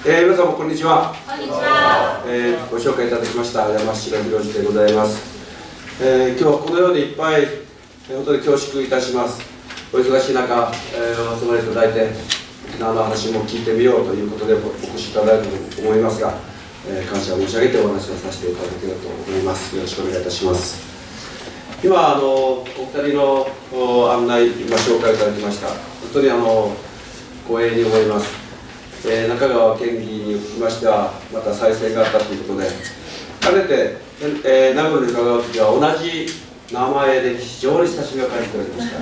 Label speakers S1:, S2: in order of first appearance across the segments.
S1: 皆さんもこんにちは。
S2: こんにちは。
S1: ご紹介いただきました山城博司でございます。今日はこのようにいっぱい、本当に恐縮いたします。お忙しい中、お集まりいただいて沖縄の話も聞いてみようということでお越しいただいたと思いますが、感謝を申し上げてお話をさせていただければと思います。よろしくお願いいたします。今お二人の案内、紹介いただきました。本当に光栄に思います。中川県議につきましてはまた再選があったということで、かねて、名古屋に伺う時は同じ名前で非常に親しみを感じておりました。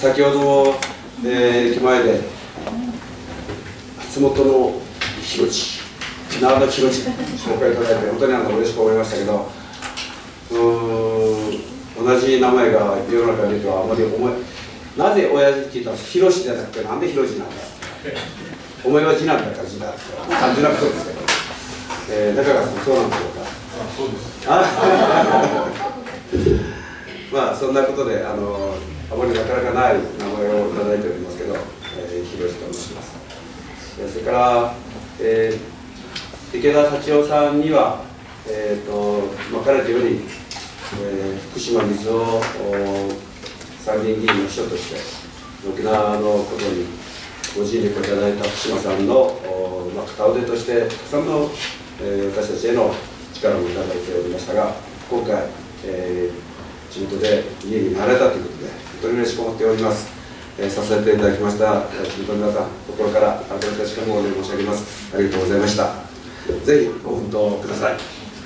S1: 先ほども、駅前で松本の広地、縄の広地紹介いただいて本当に嬉しく思いましたけど、同じ名前が世の中にいるとはあまりなぜ親父って聞いたら広しじゃなくてなんで広地なんだ、お前は次男だから次男単純なことですけど、中川さんそうなんでしょうか。
S3: そうです。
S1: まあそんなことであまりなかなかない名前をいただいておりますけど、広志と申します。それから、池田幸男さんにはかねてより、福島水を参議院議員の秘書として沖縄のことにご尽力いただいた福島さんの片腕としてたくさんの、私たちへの力もいただいておりましたが、今回、地元で議員になられたということで本当に嬉しく思っております。させていただきました地元の皆さん、心から改めてしかもお礼申し上げます。ありがとうございました。ぜひご奮闘ください。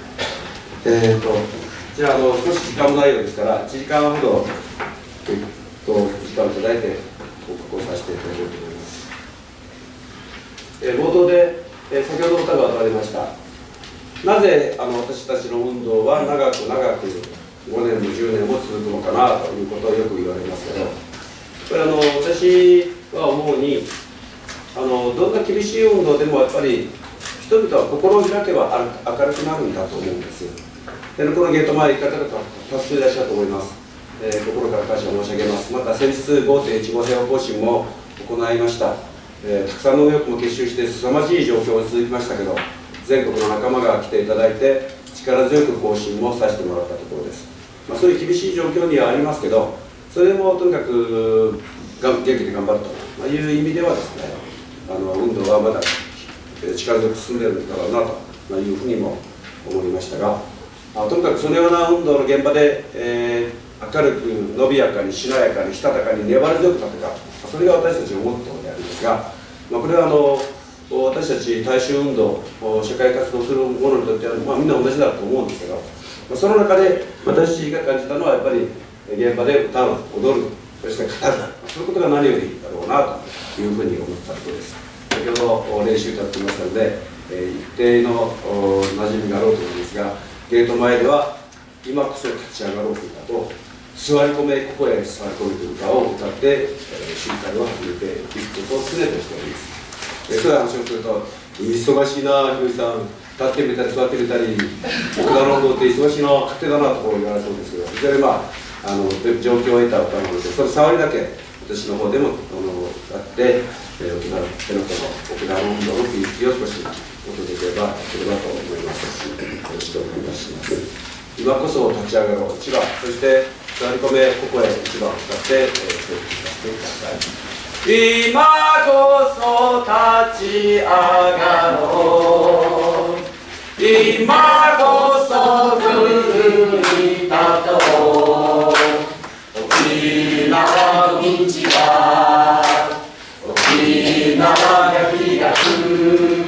S1: じゃあ、少し時間もないようですから1時間ほど時間をいただいて報告をさせていただこうと思います。冒頭で、先ほど歌が歌われました。なぜ私たちの運動は長く長く5年も10年も続くのかなということをよく言われますけど、これ私は思うにどんな厳しい運動でもやっぱり人々は心を開けば明るくなるんだと思うんですよ。でこのゲート前に行かれた方多数いらっしゃると思います。心から感謝を申し上げます。また先日 5.15 平和行進も行いました。たくさんの右翼も結集して凄まじい状況が続きましたけど、全国の仲間が来ていただいて力強く行進もさせてもらったところです。そういう厳しい状況にはありますけど、それでもとにかく元気で頑張るという意味ではですね、運動はまだ力強く進んでいるんだろうなというふうにも思いましたが、とにかくそのような運動の現場で、明るく伸びやかにしなやかにしたたかに粘り強く戦う、それが私たちのモットーであるんですが、これは私たち大衆運動社会活動する者にとっては、みんな同じだと思うんですけど、その中で私が感じたのはやっぱり現場で歌う踊る、そして語る、そういうことが何よりだろうなというふうに思ったところです。先ほど練習いただきましたので、一定の馴染みがあろうと思いますが、ゲート前では今こそ立ち上がろうという歌と座り込めここへ座り込めという歌を歌って、集会を始めていくことを常としております。そういう話をすると忙しいな、ひろしさん、立ってみたり座ってみたり奥田の運動って忙しいな、勝手だなと言われそうですけど、非常に状況を得た歌なので、その触りだけ私の方でもやって沖縄の奥田の運動の雰囲気を少しお届けできればと思います。よろしくお願いします。今こそ立ち上がろう1番、そして座り込めここへ1番を使って説明させてください。今こそ立ち上がろう、今こそ奮い立とう、沖縄の道は沖縄が開く、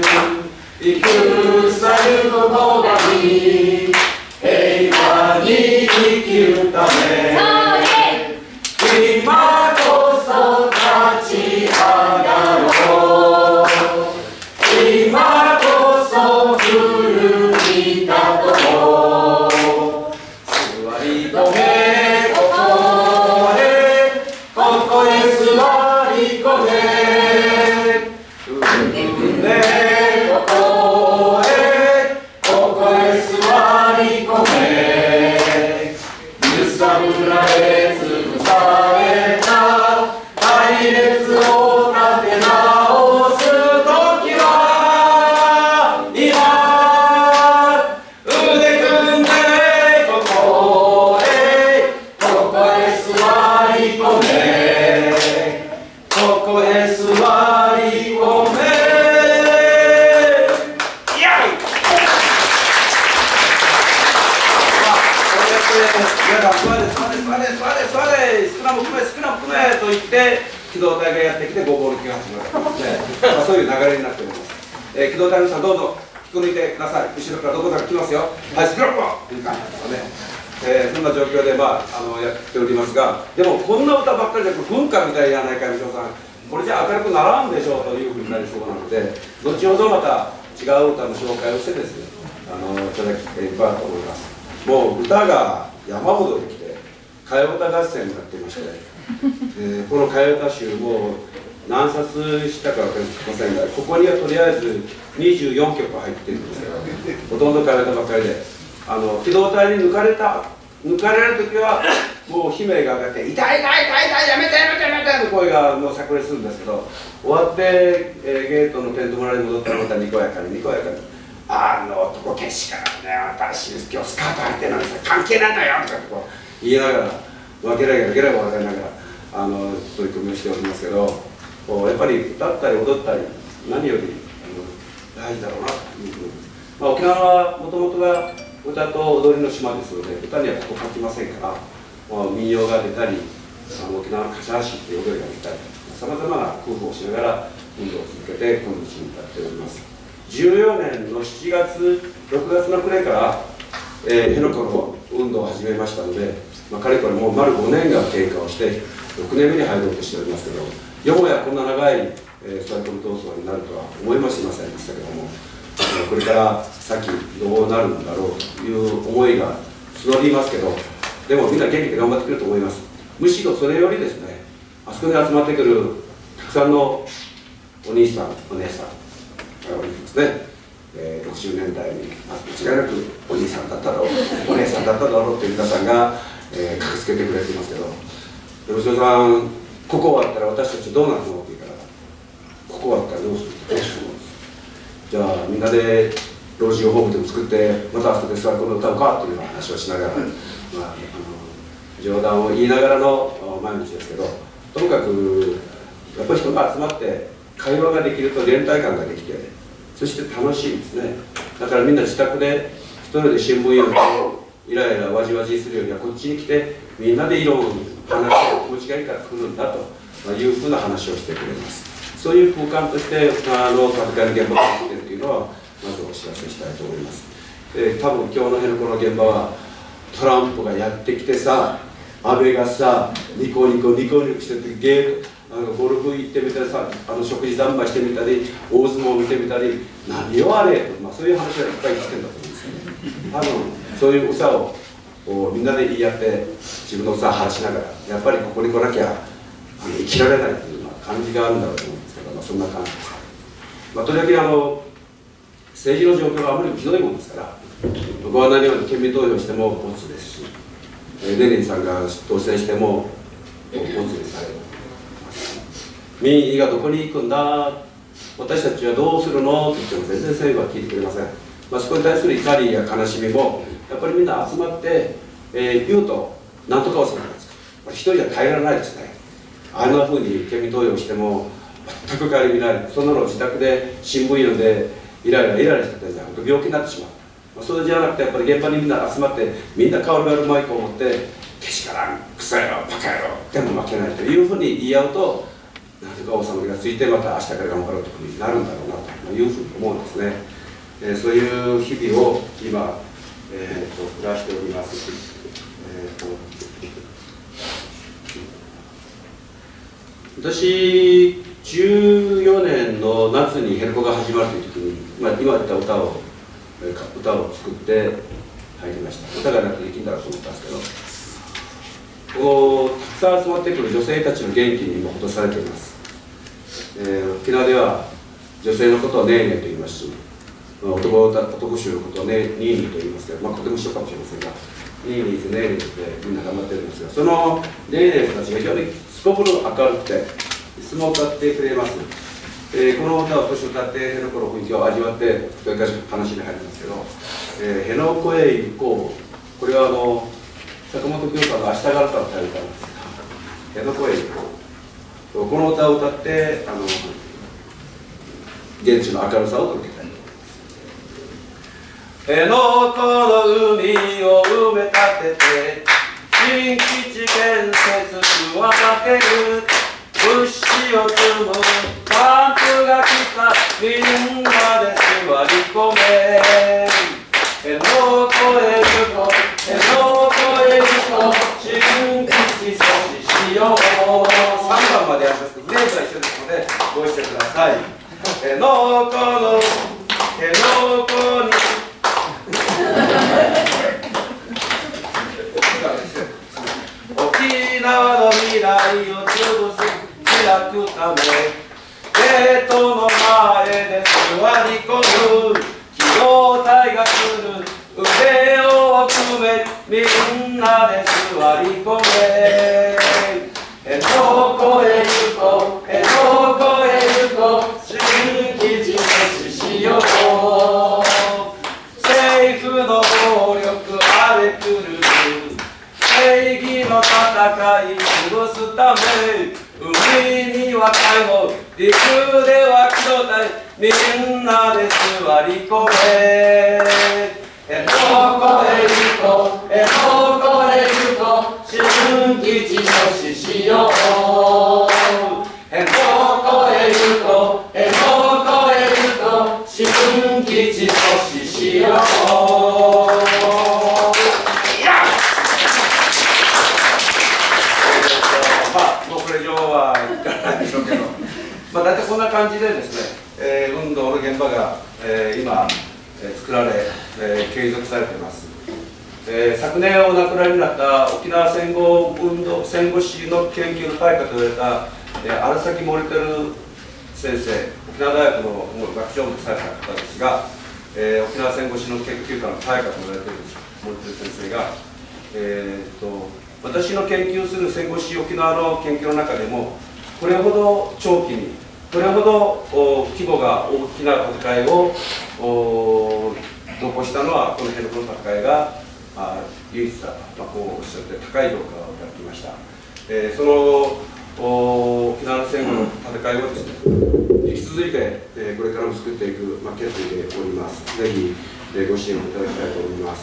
S1: 戦ることがに平和に生きるため、今こそ立ち上がろう、今こそ奮い立とう、座り込めここへ座り込め、踏んでここへ座り込め、揺さぶられ潰された隊列を立て直すときはと言って機動隊がやってきてごぼう抜きが始まるわけですね。そういう流れになっております。機動隊の人はどうぞ引き抜いてください。後ろからどこか来ますよ。はい、スピロッコという感じですかね。そんな状況で、やっておりますが、でもこんな歌ばっかりで文化みたいやないかみしょうさん、これじゃ明るくならんでしょうというふうになりそうなので、後ほどまた違う歌の紹介をしてですね、いただければと思います。もう歌が山ほどできて替え歌合戦になっていまして、この替え歌集も何冊したか分かりませんが、ここにはとりあえず24曲入ってるんですけど、ほとんど替え歌ばっかりで、機動隊に抜かれる時はもう悲鳴が上がって「痛い痛い痛い痛いやめてやめてやめて」の声がもう炸裂するんですけど、終わって、ゲートのテント村に戻ったらまたにこやかににこやかに「あの男けしからね、私今日スカート履いてるのにさ関係ないのよ」とかってこう言いながらゲラゲラゲラゲラ笑いながら取り組みをしておりますけど、やっぱり歌ったり踊ったり何より大事だろうなというふうに、沖縄はもともとが歌と踊りの島ですので、歌にはここ書きませんから、民謡が出たり沖縄のカシャーシっていう踊りが出たり、さまざまな工夫をしながら運動を続けて今日に至っております。14年の7月6月の暮れから辺野古の運動を始めましたので、かれこれもう丸5年が経過をして6年目に入ろうとしておりますけど、よもやこんな長いストライク闘争になるとは思いもしませんでしたけども、これから先どうなるんだろうという思いが募りますけど、でもみんな元気で頑張ってくれると思います。むしろそれよりですね、あそこに集まってくるたくさんのお兄さんお姉さんがおりますね、60年代に間違いなくお兄さんだっただろうお姉さんだっただろうという皆さんが、駆けつけてくれていますけど、吉野さん、ここ終わったら私たちどうなるのって言うから、ここ終わったらどうするってじゃあみんなで老人ホームでも作ってまたあそこで座るこの歌うかというような話をしながら、冗談を言いながらの毎日ですけど、ともかくやっぱり人が集まって会話ができると連帯感ができて、そして楽しいですね。だからみんな自宅で一人で新聞読んでイライラわじわじするよりはこっちに来てみんなでいろんな話を気持ちがいいから来るんだというふうな話をしてくれます。そういう空間として戦いの現場ができているというのはまずお知らせしたいと思います。多分今日の辺のこの現場はトランプがやってきてさ、安倍がさニコニコしててゴルフ行ってみたりさ、食事三昧してみたり大相撲を見てみたり何をあれと、そういう話がいっぱいしてるんだと思うんですよね。多分そういう歌をみんなで言い合って自分の歌を晴らしながらやっぱりここに来なきゃ生きられないというような感じがあるんだろうと思うんですけど、そんな感じです。とりわけ政治の状況があまりにもひどいもんですから、僕は何より県民投票してもボツですし、ネリンさんが当選してもボツにされる。民意がどこに行くんだ、私たちはどうするのって言っても全然政府は聞いてくれません。そこに対する怒りや悲しみもやっぱりみんな集まって、言うと何とかをするんですか。一人じゃ耐えられないですね。あんなふうに県民投票しても全く顧みない、そんなのを自宅で新聞読んでイライラしてたじゃん、病気になってしまう。それじゃなくてやっぱり現場にみんな集まってみんな顔があるマイクを持ってけしからんクソ野郎バカ野郎でも負けないというふうに言い合うと、なぜかお収まりがついてまた明日から頑張ろうというふうになるんだろうなというふうに思うんですね。そういう日々を今、暮らしております。私14年の夏にヘルコが始まるという時に、今言った歌を作って入りました。歌がなくてできんだろうと思ったんですけど、たくさん集まってくる女性たちの元気に今落とされています。沖縄では女性のことをネーネーと言いますし、男衆のことをニーニーと言いますけど、とても一緒かもしれませんが、ニーニーズネーネーズでみんな頑張ってるんですが、そのネーネーズたちが非常にすこぶる明るくていつも歌ってくれます。この歌を少し歌って辺野古の雰囲気を味わってそれから話に入りますけど、辺野古へ行こう、これは坂本九さんの「明日があるさ」という歌なんですが、辺野古へ行こう、この歌を歌って現地の明るさを届けたいと思います。辺野古の海を埋め立てて新基地建設企てるやりますけど、ネームは一緒ですのでご一緒ください。のこのけのこに沖縄の未来を潰す開くためゲートの前で座り込む機動隊が来る腕を組めみんなで座り込めどこへ行こうどこへ行こう新基地阻止しよう政府の暴力荒れ狂う正義の戦い潰すため海には解放陸では機動隊みんなで座り込めどこへ行こうどこへ行こう新基地阻止しようどこへ行こうどこへ行こう新基地阻止しようもうこれ以上はいかないでしょうけど、大体こんな感じでですね、運動の現場が、今、作られ、継続されています。昨年お亡くなりになった沖縄戦後運動戦後史の研究の大家と言われた、荒崎守輝先生、沖縄大学の学長もされた方ですが、沖縄戦後史の研究家の大家と言われている守輝先生が、私の研究する戦後史沖縄の研究の中でもこれほど長期にこれほど規模が大きな戦いを残したのはこの辺の戦いが唯一だと、こうおっしゃって高い評価をいただきました。その沖縄の戦後の戦いをですね引き続いてこれからも作っていく決意でおります。ぜひご支援をいただきたいと思います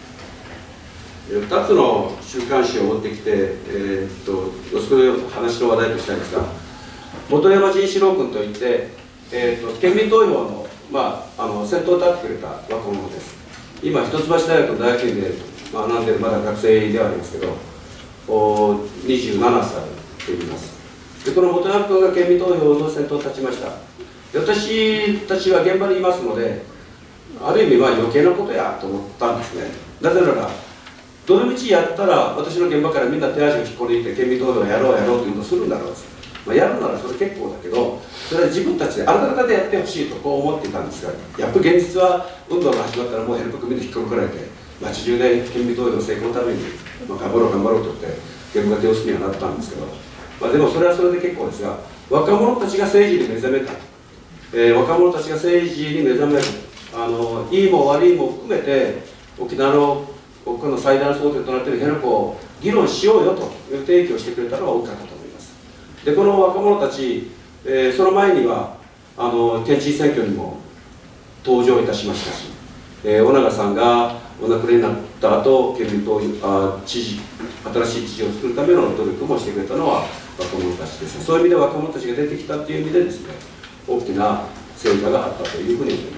S1: 。2つの週刊誌を持ってきて、そういう話の話題としたいんですが、本山仁志郎君といって、県民投票の、先頭を立ってくれた若者です。今、一橋大学の大学院で学んでいるまだ学生ではありますけど、27歳と言います。で、この本山君が県民投票の先頭に立ちました。私たちは現場にいますので、ある意味、余計なことやと思ったんですね。なぜならどの道やったら私の現場からみんな手足を引っこ抜いて県民投票をやろうやろうというのをするんだろう、やるならそれ結構だけどそれは自分たちであなた方でやってほしいとこう思っていたんですが、やっぱり現実は運動が始まったらもうヘルプ組で引っこ抜かれて街中で県民投票の成功のために、頑張ろう頑張ろうと言って現場が手をすにはなったんですけど、でもそれはそれで結構ですが、若者たちが政治に目覚めた、若者たちが政治に目覚める、いいも悪いも含めて沖縄の僕の最大の争点となっている辺野古を議論しようよという提起をしてくれたのが大きかったと思います。で、この若者たち、その前には県知事選挙にも登場いたしましたし、尾長さんがお亡くなりになった後、県民党知事、新しい知事を作るための努力もしてくれたのは若者たちです。そういう意味で若者たちが出てきたという意味でですね、大きな成果があったというふうに思います。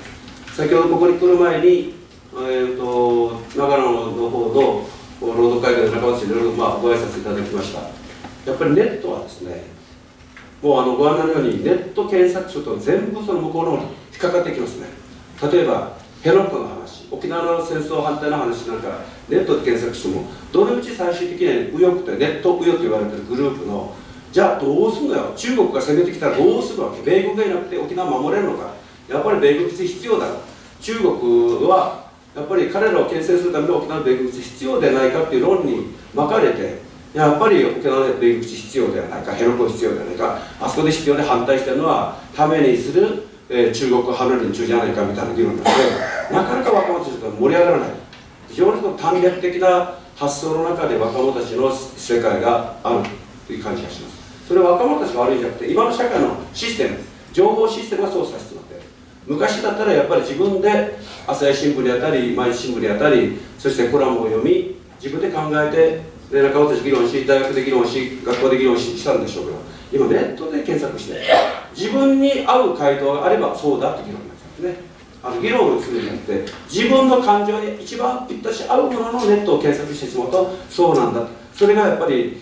S1: 先ほどここに来る前に長野の方の労働会議の中町でいろいろご挨拶いただきました。やっぱりネットはですね、もうご案内のようにネット検索すると全部その向こうの方に引っかかってきますね。例えば辺野古の話、沖縄の戦争反対の話なんかネットで検索してもどのみち最終的には右翼とネット右翼と言われているグループのじゃあどうするのよ、中国が攻めてきたらどうするわけ、米軍がいなくて沖縄守れるのか、やっぱり米軍基地必要だ、中国はやっぱり彼らを牽制するための沖縄の米軍基地必要ではないかという論に巻かれて、やっぱり沖縄の米軍基地必要ではないか、辺野古必要ではないか、あそこで必要で反対しているのはためにする、中国を離れる中じゃないかみたいな議論なので、なかなか若者たちと盛り上がらない、非常にその短絡的な発想の中で若者たちの世界があるという感じがします。それは若者たちが悪いんじゃなくて、今の社会のシステム、情報システムがそうさせてもらっている。昔だったらやっぱり自分で朝日新聞であったり毎日新聞であったり、そしてコラムを読み自分で考えて仲間たち議論し、大学で議論し、学校で議論したんでしょうけど、今ネットで検索して自分に合う回答があればそうだと議論になっちゃうんですね。議論をするんじゃなくて自分の感情に一番ぴったし合うもののネットを検索してしまうとそうなんだ、それがやっぱり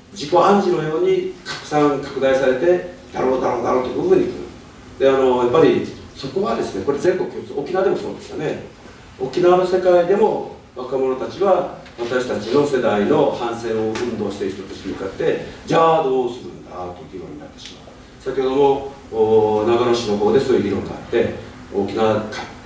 S1: 自己暗示のように拡大されて、だろうという部分に来る。でやっぱりそこはですね、これ全国共通、沖縄でもそうですよね。沖縄の世界でも若者たちは私たちの世代の反戦を運動している人たちに向かって、じゃあどうするんだという議論になってしまう。先ほども長野市の方でそういう議論があって、沖縄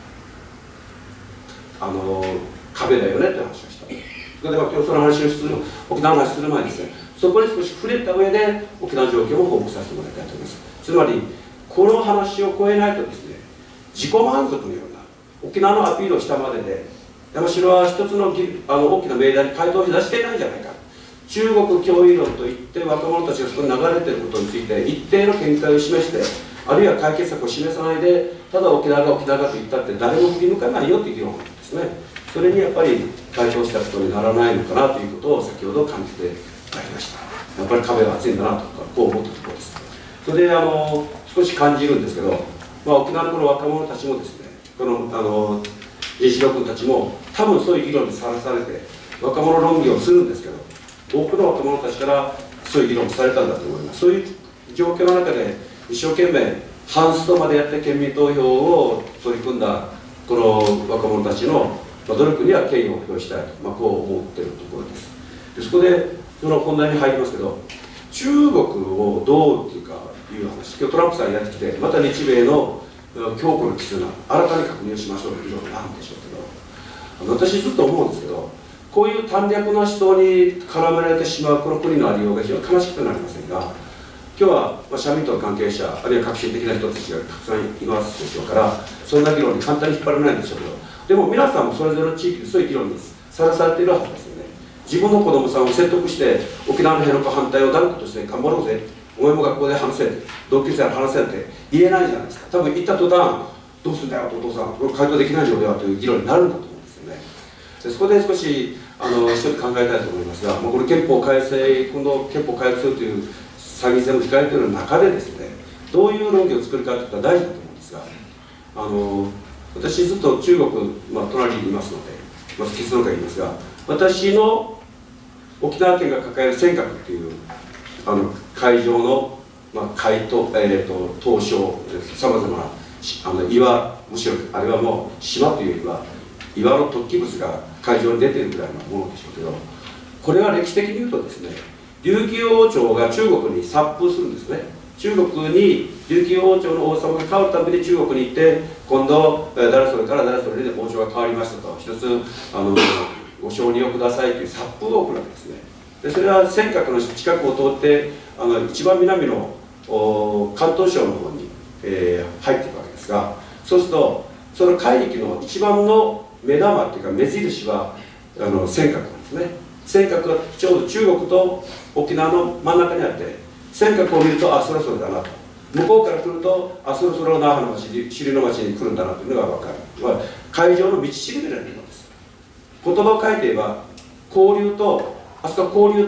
S1: 壁だよねって話をした。それで今日その話をする、沖縄の話する前にですね、そこに少し触れた上で沖縄状況を報告させてもらいたいと思います。つまりこの話を超えないとですね、自己満足のような沖縄のアピールをしたまでで山城は一つの大きな命題に回答を出していないんじゃないか。中国脅威論といって若者たちがそこに流れていることについて一定の見解を示して、あるいは解決策を示さないで、ただ沖縄が沖縄と言ったって誰も振り向かないよという議論なんですね。それにやっぱり回答したことにならないのかなということを先ほど感じてまいりました。やっぱり壁が厚いんだなとか、こう思ったところです。それで少し感じるんですけど、沖縄のこの若者たちもですね、この原子力君たちも多分そういう議論にさらされて若者論議をするんですけど、多くの若者たちからそういう議論をされたんだと思います。そういう状況の中で一生懸命ハンストまでやって県民投票を取り組んだこの若者たちの努力には敬意を表したいと、こう思っているところです。でそこでその本題に入りますけど、中国をどうっていうかいう話、今日トランプさんやってきて、また日米の強固な絆新たに確認をしましょうという議論になるんでしょうけど、私ずっと思うんですけど、こういう短絡な思想に絡められてしまうこの国のありようが非常に悲しくなりませんが、今日は社民党の関係者あるいは革新的な人たちがたくさんいますでしょうから、そんな議論に簡単に引っ張られないんでしょうけど、でも皆さんもそれぞれの地域でそういう議論にさらされているはずですよね。自分の子供さんを説得して沖縄の辺野古反対を断固として頑張ろうぜ、お前も学校で話せ、同級生から話せって言えないじゃないですか。多分言った途端、どうするんだよお父さん、これ回答できないようではという議論になるんだと思うんですよね。でそこで少し一緒に考えたいと思いますが、これ憲法改正、今度憲法改正するという参議院選も控えている中でですね、どういう論議を作るかということは大事だと思うんですが、私ずっと中国、隣にいますので、まず結論から言いますが、私の沖縄県が抱える尖閣という海上の、海と、島しょう、さまざまな岩、むしろあれはもう島というよりは岩の突起物が海上に出ているぐらいのものでしょうけど、これは歴史的に言うとですね、琉球王朝が中国に殺風するんですね。中国に琉球王朝の王様が変わるために中国に行って、今度誰それから誰それで王朝が変わりましたと、一つご承認をくださいという殺風を送るわけですね。でそれは尖閣の近くを通って一番南の広東省の方に、入っていくわけですが、そうするとその海域の一番の目玉っていうか目印は尖閣なんですね。尖閣がちょうど中国と沖縄の真ん中にあって、尖閣を見るとそろそろだなと、向こうから来るとそろそろ那覇の町首里の町に来るんだなというのが分かる。海上の道しるべられるのです。言葉を変えて言えば交流とそ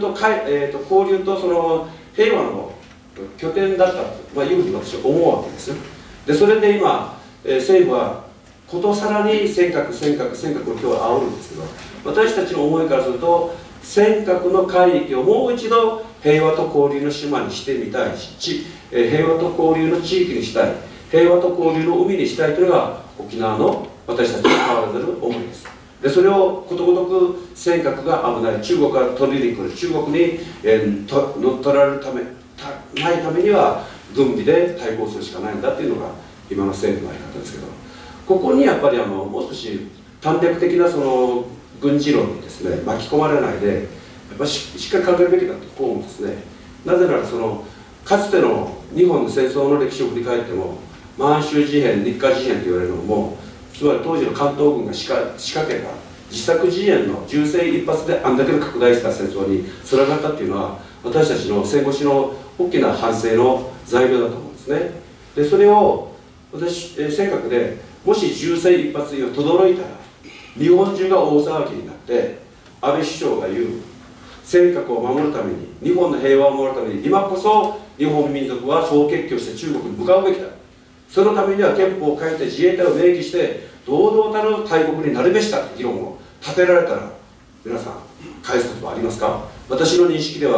S1: の平和の拠点だったと、いうふうに私は思うわけですよ。でそれで今、政府はことさらに尖閣を今日は煽るんですけど、私たちの思いからすると尖閣の海域をもう一度平和と交流の島にしてみたいし、平和と交流の地域にしたい、平和と交流の海にしたいというのが沖縄の私たちの変わらざる思いです。でそれをことごとく尖閣が危ない、中国が取りに来る、中国に乗っ取られるないためには軍備で対抗するしかないんだというのが今の政府のやり方ですけど、ここにやっぱりもう少し短絡的なその軍事論にですね巻き込まれないで、やっぱりしっかり考えるべきだとこう思うんですね。なぜならかつての日本の戦争の歴史を振り返っても、満州事変、日華事変と言われるのも、つまり当時の関東軍が仕掛けた自作自演の銃声一発であんだけの拡大した戦争につながったっていうのは、私たちの戦後史の大きな反省の材料だと思うんですね。でそれを私尖閣でもし銃声一発が轟いたら日本中が大騒ぎになって、安倍首相が言う尖閣を守るために、日本の平和を守るために今こそ日本民族は総決起をして中国に向かうべきだ、そのためには憲法を変えて自衛隊を明記して堂々たる大国になるべしだという議論を立てられたら、皆さん返すことはありますか？私の認識では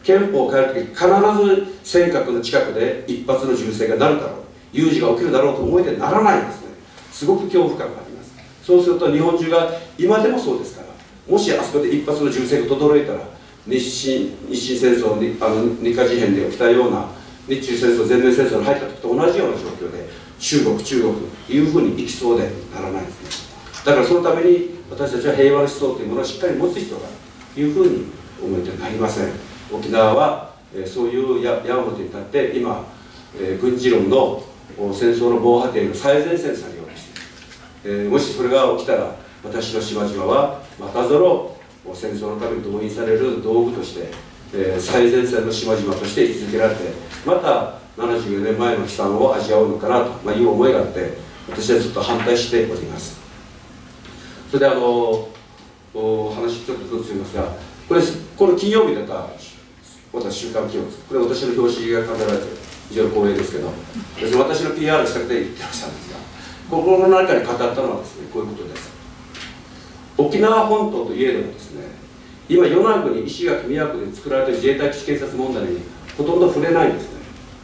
S1: 憲法を変えるとき必ず尖閣の近くで一発の銃声が鳴るだろう、有事が起きるだろうと思えてならないんですね。すごく恐怖感があります。そうすると日本中が今でもそうですから、もしあそこで一発の銃声が轟いたら日清戦争に日華事変で起きたような日中戦争全面戦争に入った時と同じような状況で中国というふうにいきそうでならないですね。だからそのために私たちは平和の思想というものをしっかり持つ必要があるというふうに思えてなりません。沖縄はそういう矢面に立って今軍事論の戦争の防波堤の最前線にされようとしている。もしそれが起きたら私の島々はまたぞろ戦争のために動員される道具として、最前線の島々として位置づけられてまた74年前の悲惨を味わうのかなという思いがあって私はずっと反対しております。それで話ちょっとずつ言いますが、この金曜日だった私週刊記憶、これ私の表紙が飾られて非常に光栄ですけど、私の PR したくて言ってらっしゃるんですが、心の中に語ったのはですね、こういうことです。沖縄本島といえどもですね、今与那国、石垣、宮古で作られている自衛隊基地建設問題にほとんど触れないんですね。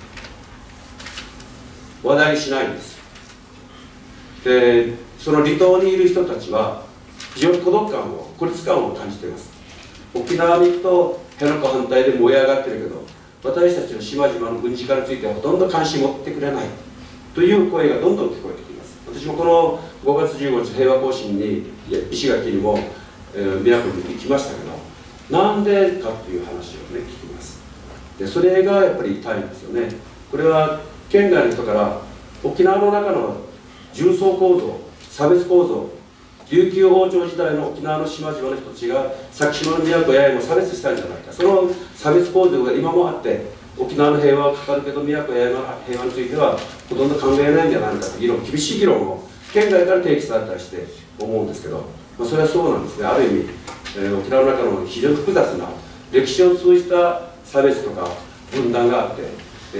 S1: 話題にしないんです。でその離島にいる人たちは非常に孤独感を、孤立感を感じています。沖縄に行くと辺野古反対で燃え上がってるけど、私たちの島々の軍事化についてはほとんど関心を持ってくれないという声がどんどん聞こえてきます。私もこの5月15日平和行進に石垣にも、宮古に行きましたけど、なんでかという話をね聞きます。でそれがやっぱり痛いんですよね。これは県外の人から沖縄の中の重層構造、差別構造、琉球王朝時代の沖縄の島々の人たちが先島の宮古八重も差別したんじゃないか、その差別構造が今もあって沖縄の平和はかかるけど宮古八重の平和についてはほとんど考えないんじゃないかという厳しい議論を県外から提起されたりして思うんですけど、それはそうなんですね。ある意味、沖縄の中の非常に複雑な歴史を通じた差別とか分断があって、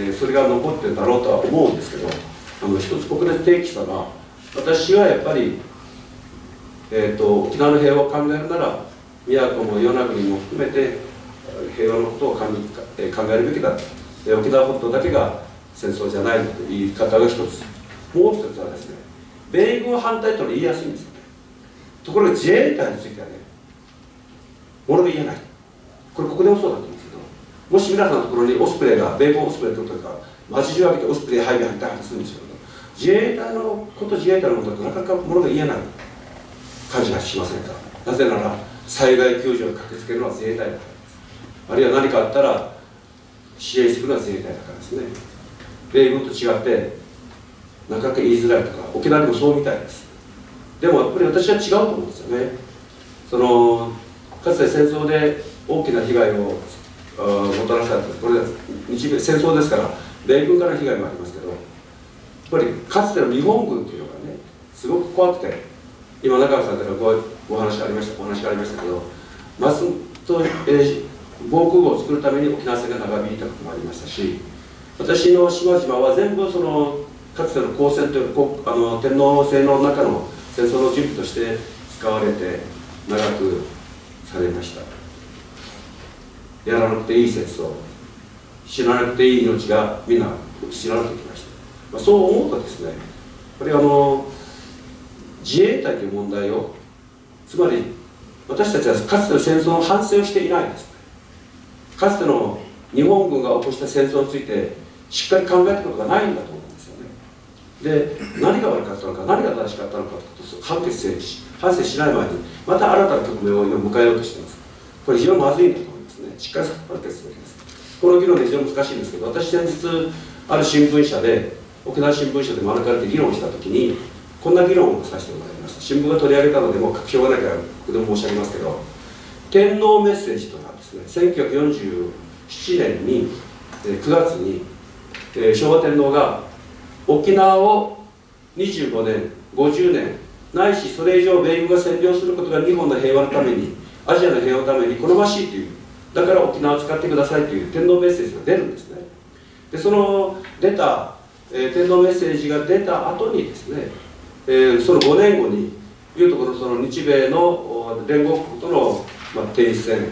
S1: それが残ってるだろうとは思うんですけど、一つここで提起したのは、私はやっぱり、沖縄の平和を考えるなら宮古も与那国も含めて平和のことを考えるべきだと。沖縄本島だけが戦争じゃないという言い方が一つ、もう一つはですね、米軍反対というのは言いやすいんですよね。ところが自衛隊についてはね、ものが言えない。これここでもそうだと思うんですけど、もし皆さんのところにオスプレイが、米軍オスプレイというか街中を開けてオスプレイ配備入ったりするんですけど、自衛隊のこと自衛隊のことってなかなかものが言えない感じがしませんか。なぜなら災害救助に駆けつけるのは自衛隊だからです。あるいは何かあったら支援してくるのは自衛隊だからですね。米軍と違ってなかなか言いづらいとか、沖縄でもそうみたいです。でもやっぱり私は違うと思うんですよね。かつて戦争で大きな被害をもたらされた、これは日米戦争ですから米軍からの被害もありますけど、やっぱりかつての日本軍というのがねすごく怖くて、今中川さんからお話がありましたけど、防空壕を作るために沖縄戦が長引いたこともありましたし、私の島々は全部かつての公戦という天皇制の中の戦争の準備として使われて長くされました。やらなくていい戦争、死ななくていい命がみんな失われてきました。そう思うとですね、やっぱり自衛隊という問題を、つまり私たちはかつての戦争の反省をしていないんです。かつての日本軍が起こした戦争についてしっかり考えたことがないんだと思うんですよね。で、何が悪かったのか、何が正しかったのかということを反省しない前にまた新たな局面を今迎えようとしています。これ非常にまずいんだと思いますね。しっかり反省すべきです。この議論で非常に難しいんですけど、私先日ある新聞社で、沖縄新聞社で招かれて議論したときにこんな議論をさせてもらいました。新聞が取り上げたのでもう確証がなきゃここでも申し上げますけど、天皇メッセージというのはですね、1947年に9月に昭和天皇が沖縄を25年50年ないしそれ以上米軍が占領することが日本の平和のために、アジアの平和のために好ましいという、だから沖縄を使ってくださいという天皇メッセージが出るんですね。でその出た、天皇メッセージが出た後にですね、その5年後にいうところ、その日米の連合国との停戦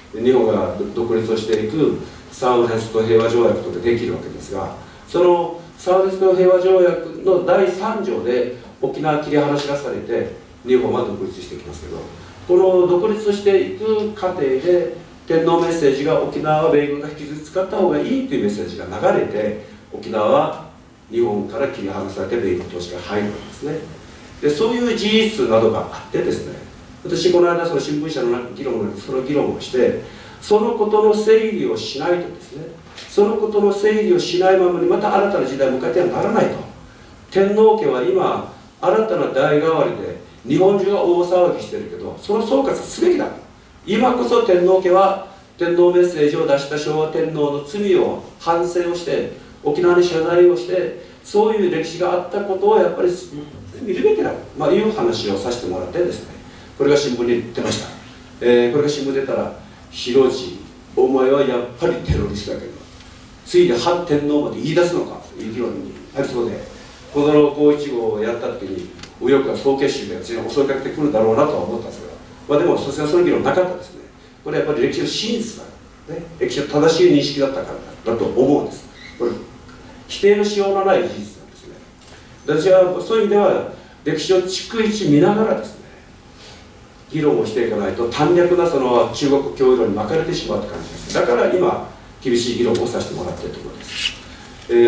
S1: 日本が独立をしていくサンフランシスコ平和条約とかできるわけですが、そのサンフランシスコ平和条約の第3条で沖縄切り離し出されて日本は独立していきますけど、この独立していく過程で天皇メッセージが沖縄は米軍が引き続き使った方がいいというメッセージが流れて、沖縄は日本から切り離されて米軍投資が入るわけですね。でそういう事実などがあってですね、私この間その新聞社の議論の中でその議論をして、そのことの整理をしないとですね、そのことの整理をしないままにまた新たな時代を迎えてはならないと。天皇家は今新たな代替わりで日本中が大騒ぎしてるけど、その総括すべきだ。今こそ天皇家は天皇メッセージを出した昭和天皇の罪を反省をして沖縄に謝罪をして、そういう歴史があったことをやっぱり見るべきだと、いう話をさせてもらってですね、これが新聞に出ました。これが新聞に出たら「広次お前はやっぱりテロリストだけどついで反天皇まで言い出すのか」という議論になりそうで、この五一号をやった時に右翼が総結集で襲いかけてくるだろうなとは思ったんですが、でもさすがにその議論なかったですね。これはやっぱり歴史の真実だ、ね、歴史の正しい認識だったからだと思うんです。これ否定のしようのない事実なんですね。私はそういう意味では歴史を逐一見ながらですね、議論をしていかないと短絡なその中国教育論に巻かれてしまうという感じです。だから今厳しい議論をさせてもらっているところです。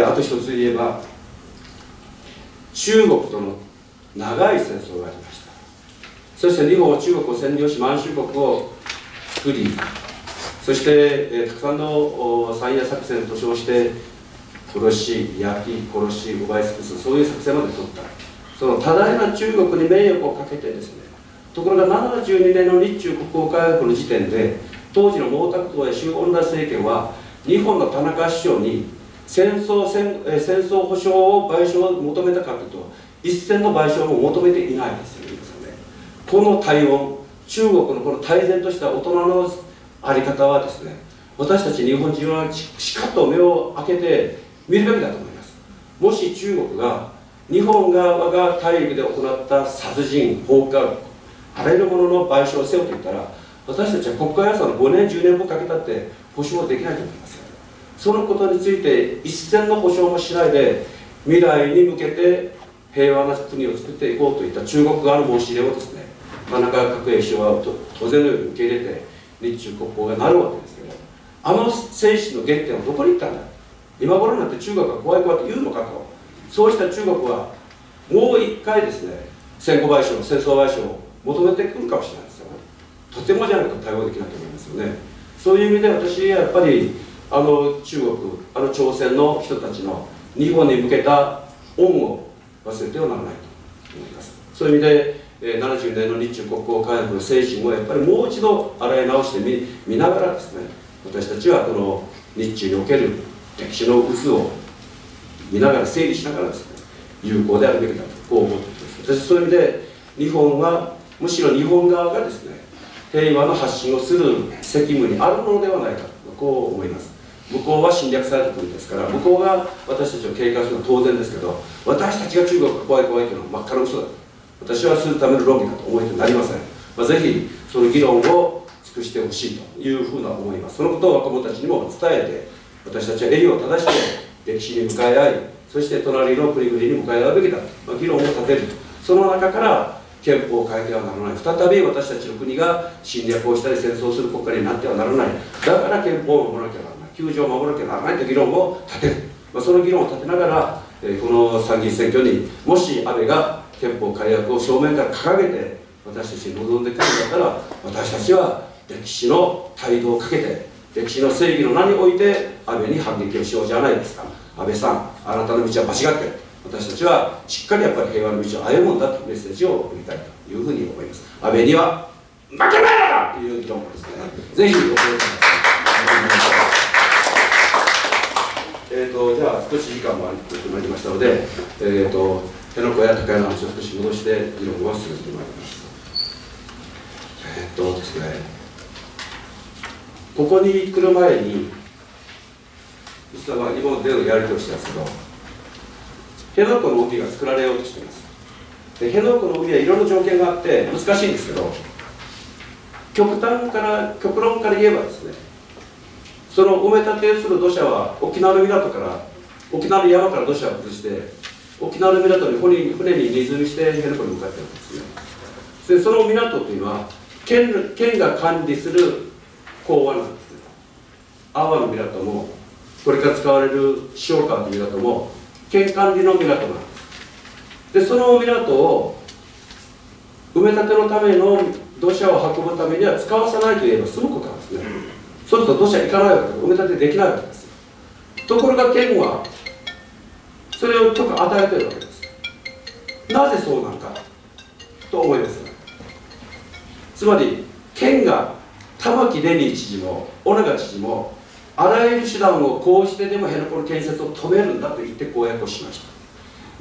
S1: あと一つ言えば、中国との長い戦争がありました。そして日本は中国を占領し満州国を作り、そして、たくさんの山野作戦と称して殺し焼き殺し奪い尽くす、そういう作戦まで取った。その多大な中国に迷惑をかけてですね、ところが72年の日中国交回復の時点で当時の毛沢東や周恩来政権は日本の田中首相に戦争保障を賠償を求めたかというと一銭の賠償も求めていないですよね。この対応、中国のこの泰然とした大人の在り方はですね、私たち日本人はしかと目を開けて見るべきだと思います。もし中国が日本側が大陸で行った殺人放火あらゆるものの賠償をせよと言ったら、私たちは国家予算の5年10年分かけたって保証できないと思いますよ。そのことについて一銭の保証もしないで未来に向けて平和な国を作っていこうといった中国側の申し入れをですね、田中角栄首相は当然のように受け入れて日中国交がなるわけですけど、あの精神の原点はどこに行ったんだ、今頃になって中国が怖い怖いと言うのかと。そうした中国はもう一回ですね、戦後賠償戦争賠償を求めてくるかもしれないですよ。とてもじゃなくて対応できないと思いますよね。そういう意味で私はやっぱり中国朝鮮の人たちの日本に向けた恩を忘れてはならないと思います。そういう意味で70年の日中国交回復の精神をやっぱりもう一度洗い直して見ながらですね、私たちはこの日中における歴史の渦を見ながら整理しながらですね、有効であるべきだとこう思っています。私そういう意味で日本はむしろ日本側がですね、平和の発信をする責務にあるものではないかとこう思います。向こうは侵略された国ですから、向こうが私たちを警戒するのは当然ですけど、私たちが中国が怖い怖いというのは真っ赤な嘘だと私はするための論議だと思いとなりません。ぜひその議論を尽くしてほしいというふうな思います。そのことを若者たちにも伝えて、私たちは襟を正して歴史に向かい合い、そして隣の国々に向かい合うべきだと、議論を立てる。その中から憲法を変えてはならない、再び私たちの国が侵略をしたり戦争する国家になってはならない、だから憲法を守らなきゃならない、9条を守らなきゃならないという議論を立てる。その議論を立てながら、この参議院選挙にもし安倍が憲法改悪を正面から掲げて私たちに望んでくるんだったら、私たちは歴史の態度をかけて歴史の正義の名において安倍に反撃をしようじゃないですか。安倍さん、あなたの道は間違ってる、私たちはしっかりやっぱり平和の道を歩むんだというメッセージを送りたいというふうに思います。安倍には負けないのだという議論もですね、ぜひお願いします。じゃあ少し時間もありましたので、辺野古や高屋の話を少し戻して議論を進めてまいります。ですね、ここに来る前に実は今までのやり取りしてますけど、辺野古の海が作られようとしています。で辺野古の海はいろんな条件があって難しいんですけど、 極論から言えばですね、その埋め立てをする土砂は沖縄の港から沖縄の山から土砂を崩して沖縄の港に船に荷積みして辺野古に向かってるんですね。でその港というのは県が管理する港湾なんですね。阿波の港もこれから使われる塩川という港も県管理の港なんです。でその港を埋め立てのための土砂を運ぶためには使わさないといえば済むことなんですね。そうすると土砂行かないわけです。埋め立てできないわけですよ。ところが県はそれを許可与えているわけです。なぜそうなのかと思います。つまり県が玉城デニー知事も小長知事もあらゆる手段を講じてでも辺野古の建設を止めるんだと言って公約をしました。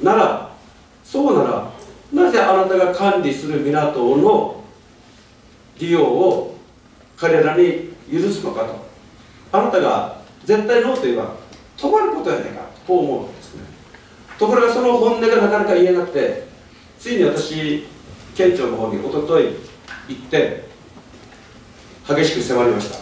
S1: ならそうならなぜあなたが管理する港の利用を彼らに許すのかと。あなたが絶対ノーと言えば止まることやないかと思うんですね。ところがその本音がなかなか言えなくて、ついに私県庁の方に一昨日行って激しく迫りました。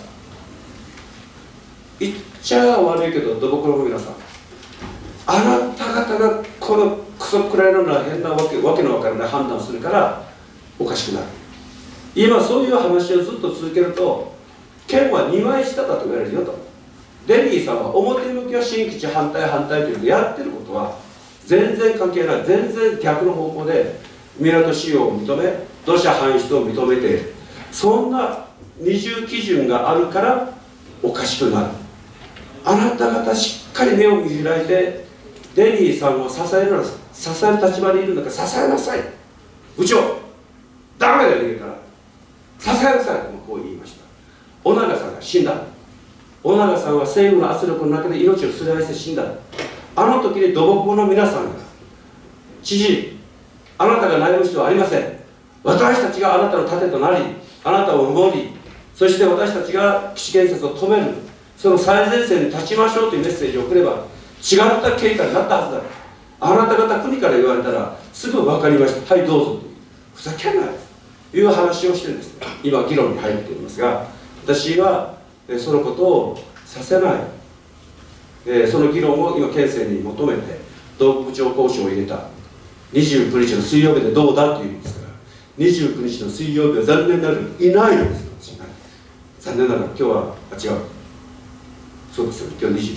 S1: 言っちゃ悪いけど土木の皆さん、あなた方がこのクソくらいの変なわけのわからない判断をするからおかしくなる。今そういう話をずっと続けると県は二枚舌だと言われるよと。デニーさんは表向きは新基地反対というのでやってることは全然関係ない、全然逆の方向で港使用を認め土砂搬出を認めている。そんな二重基準があるからおかしくなる。あなた方しっかり目を見開いてデニーさんを支える立場にいるんだから支えなさい。部長ダメだよ逃げたら支えなさいとこう言いました。尾長さんが死んだ。尾長さんは政府の圧力の中で命をすり合わせて死んだ。あの時に土木の皆さんが知事あなたが悩む必要はありません。私たちがあなたの盾となりあなたを守り、そして私たちが基地建設を止める、その最前線に立ちましょうというメッセージを送れば違った経過になったはずだ。あなた方国から言われたらすぐ分かりました、はいどうぞというふざけんなという話をしてるんです。今議論に入っていますが、私はそのことをさせない、その議論を今県政に求めて土木部長交渉を入れた。29日の水曜日でどうだというんですから、29日の水曜日は残念ながらいないんですよ。残念ながら今日は違う、そうですよ、今日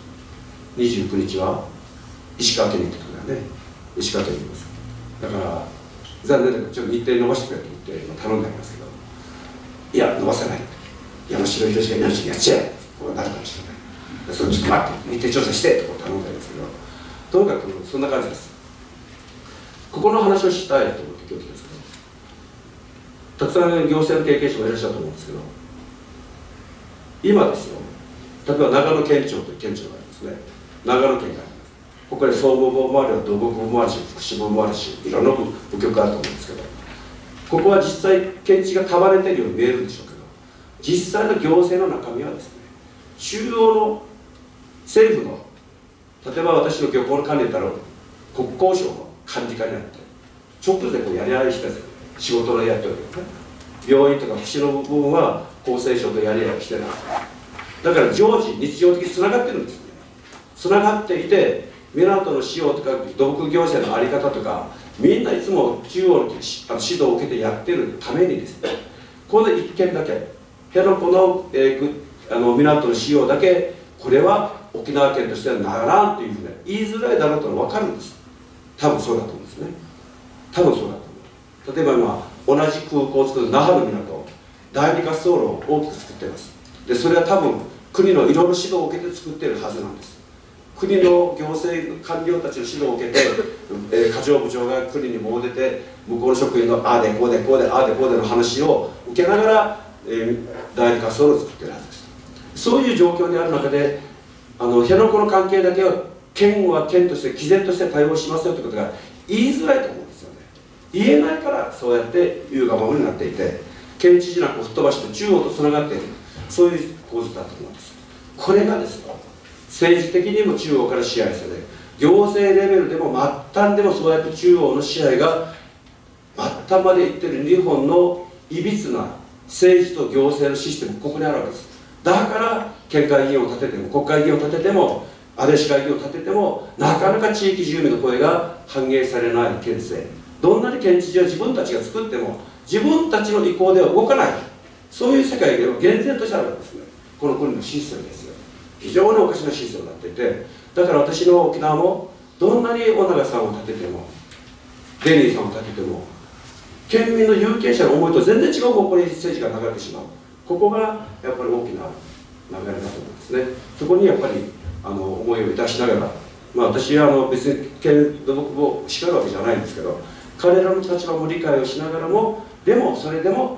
S1: 27、29日は石川県に行ってくるからね、石川県にいます。だから残念ながらちょっと日程伸ばしてくれと言って頼んでありますけど、いや伸ばせない、山城宏が命にやっちゃえこうなるかもしれない、それちょっと待って日程調査してと頼んでありますけど、とにかくそんな感じです。ここの話をしたいと思って今日来たんですけど、たくさん行政の経験者もいらっしゃると思うんですけど、今ですよ、例えば長野県庁という県庁がありますね。長野県があります。ここで総務部もあるし土木部もあるし福祉部もあるしいろんな部局あると思うんですけど、ここは実際県知が束ねているように見えるんでしょうけど、実際の行政の中身はですね、中央の政府の、例えば私の漁港の管理だったら国交省の管理課になって直でこうやり合いして仕事のやってるわけですね。病院とか福祉の部分は厚生省とやり合いしてない。だから常時日常的につながってるんですね。つながっていて港の使用とか土木行政の在り方とかみんないつも中央の指導を受けてやってるためにですね、この一件だけ辺野古の、港の使用だけこれは沖縄県としてはならんというふうに言いづらいだろうというのは分かるんです。多分そうだと思うんですね。多分そうだと思う。例えば今同じ空港を作る那覇の港、第二滑走路を大きく作っています。でそれは多分国のいろいろ指導を受けて作っているはずなんです。国の行政官僚たちの指導を受けて、課長部長が国にも出て向こうの職員のああでこうでこうでああでこうでの話を受けながら、第二滑走路を作っているはずです。そういう状況にある中で辺野古の関係だけは県は県として毅然として対応しますよということが言いづらいと思うんですよね。言えないからそうやって言うがままになっていて、県知事なんか吹っ飛ばして中央とつながっている、そういう構図だと思うんです。これがですね、政治的にも中央から支配され、行政レベルでも末端でもそうやって中央の支配が末端までいっている日本のいびつな政治と行政のシステム、ここにあるわけです。だから県会議員を立てても国会議員を立てても安倍市会議員を立ててもなかなか地域住民の声が反映されない県政、どんなに県知事は自分たちが作っても自分たちの意向では動かない、そういう世界では厳然としてあるわけですね。この国のシステムですよ。非常におかしなシステムになっていて、だから私の沖縄もどんなに尾長さんを立ててもデニーさんを立てても県民の有権者の思いと全然違う方向に政治が流れてしまう、ここがやっぱり大きな流れだと思うんですね。そこにやっぱり思いをいたしながら、私は別に県土木を叱るわけじゃないんですけど、彼らの立場も理解をしながらも、でもそれでも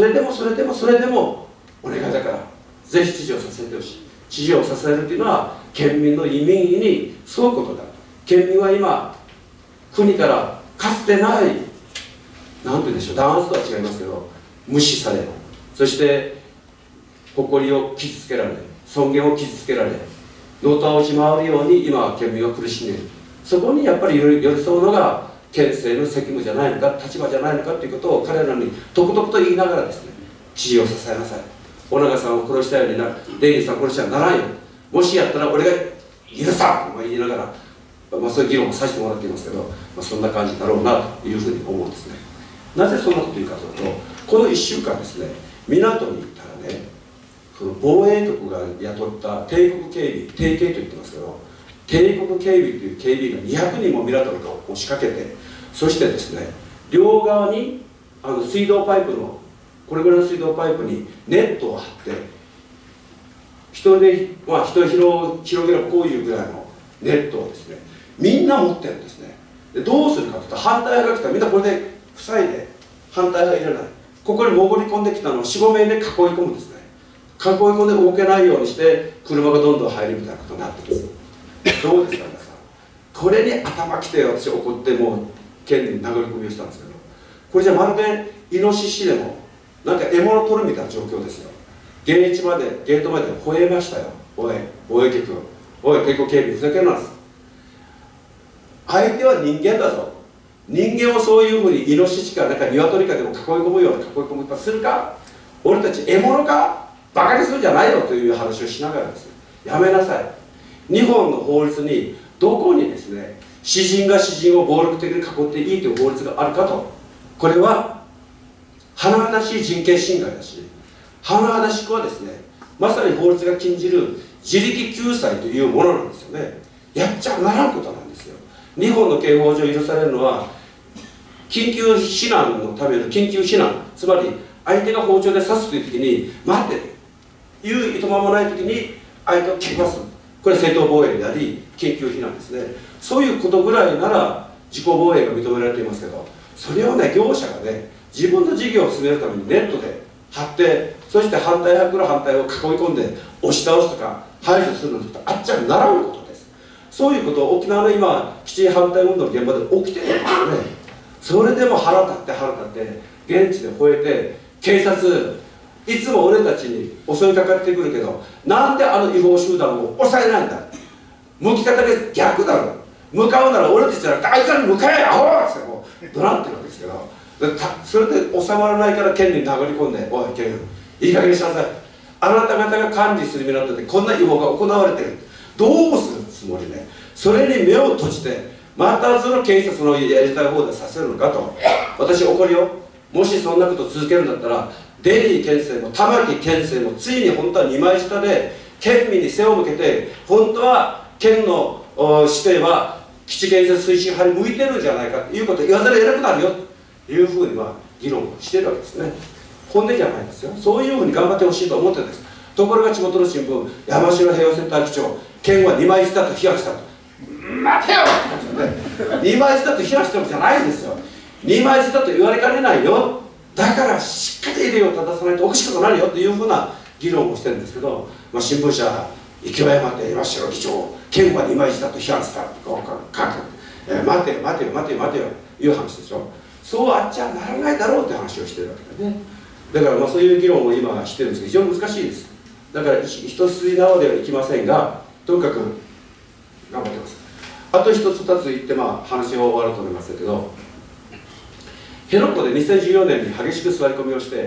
S1: お願いだからぜひ知事をさせてほしい。知事を支えるというのは県民の民意に沿うことだ。県民は今国からかつてない、なんて言うんでしょう、弾圧とは違いますけど無視され、そして誇りを傷つけられ、尊厳を傷つけられ、のたをし回るように今県民は苦しんでいる。そこにやっぱり寄り添うのが県政の責務じゃないのか、立場じゃないのかということを彼らにとくとくと言いながらですね、知事を支えなさい、尾長さんを殺したようになる、デイリーさんを殺してはならんよ、もしやったら俺が許さんと言いながら、そういう議論をさせてもらっていますけど、そんな感じだろうなというふうに思うんですね。なぜそんなこと言うかというと、この1週間ですね、港に行ったらね、その防衛局が雇った帝国警備、帝警と言ってますけど、帝国警備という警備員が200人も港に押しかけて、そしてですね、両側に水道パイプのこれぐらいの水道パイプにネットを張って、人で人を広げるこういうぐらいのネットをですね、みんな持ってるんですね。でどうするかというと、反対派が来たらみんなこれで塞いで、反対派入れない、ここに潜り込んできたのを 4,5 名で囲い込むんですね。囲い込んで動けないようにして車がどんどん入るみたいなことになってます。どうですか皆さん、これに頭きて私怒ってもう県に殴り込みをしたんですけど、これじゃまるでイノシシでもなんか獲物を取るみたいな状況ですよ。ゲートまで吠えましたよ。おい防衛局、おい帝国警備、ふざけるなです。相手は人間だぞ。人間をそういうふうにイノシシかなんか鶏かでも囲い込むような囲い込み方するか、俺たち獲物かバカにするんじゃないよという話をしながらですね、やめなさい。日本の法律にどこにですね、私人が私人を暴力的に囲っていいという法律があるかと、これは甚だしい人権侵害だし、甚だしくはですね、まさに法律が禁じる自力救済というものなんですよね。やっちゃならんことなんですよ。日本の刑法上許されるのは緊急避難のための緊急避難、つまり相手が包丁で刺すという時に待っていういとまもない時に相手を蹴ります、これは正当防衛であり緊急避難ですね。そういうことぐらいなら自己防衛が認められていますけど、それをね、業者がね、自分の事業を進めるためにネットで張って、そして反対派から反対を囲い込んで押し倒すとか排除するのとあっちゃならんことです。そういうことを沖縄の今基地反対運動の現場で起きてるんですよね。それでも腹立って現地で吠えて、警察いつも俺たちに襲いかかってくるけど、なんであの違法集団を抑えないんだ、向き方が逆だろ、向かうなら俺たちじゃなくてあいつらに向かえアホってこう怒鳴ってるわけですけど、それで収まらないから県に殴り込んで、おい県いい加減にしなさい、あなた方が管理する港でこんな違法が行われてる、どうするつもりね。それに目を閉じてまたその警察のやりたい放題させるのかと私怒るよ。もしそんなこと続けるんだったら、デリー県政も玉城県政もついに本当は二枚舌で県民に背を向けて、本当は県の市政は基地建設推進派に向いてるんじゃないかということを言わざるを得なくなるよというふうに議論をしてるわけですね。本音じゃないですよ。そういうふうに頑張ってほしいと思ってるんです。ところが地元の新聞、山城平和センター機長、県は二枚舌と批判したと。待てよって感じで、二枚舌と批判してるんじゃないんですよ。二枚舌と言われかねないよ、だからしっかり例を正さないとおかしくなるよというふうな議論をしてるんですけど、新聞社勢い余って山城議長、県は二枚舌と批判したってこう書く、待てよ待てよ待てよ待てよいう話でしょ。そうあっちゃならないだろうって話をしてるわけだね。だからそういう議論を今してるんですけど、非常に難しいです。だから一筋縄ではいきませんが、とにかく頑張ってます。あと一つ二つ言って話を終わると思いますけど、辺野古で2014年に激しく座り込みをして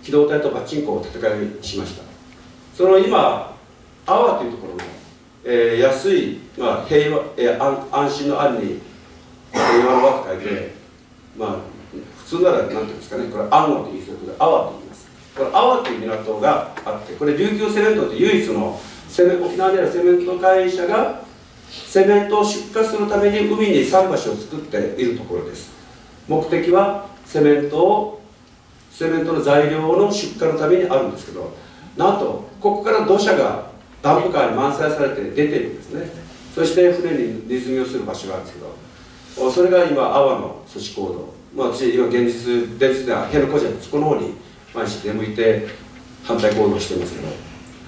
S1: 機動隊とパチンコを戦いにしました。その今阿波というところの、安い、平和、安心の安に平和の和と書いて、普通なら何ていうんですかね、これ安和ということで阿波と言います。これ阿波という港があって、これ琉球セメントという唯一の沖縄にあるセメント会社がセメントを出荷するために海に桟橋を作っているところです。目的はセメントの材料の出荷のためにあるんですけど、なんとここから土砂がダンプカーに満載されて出てるんですね。そして船に荷積みをする場所があるんですけど、それが今阿波の阻止行動、私今現実では辺野古じゃそこの方に毎日出向いて反対行動してますけど、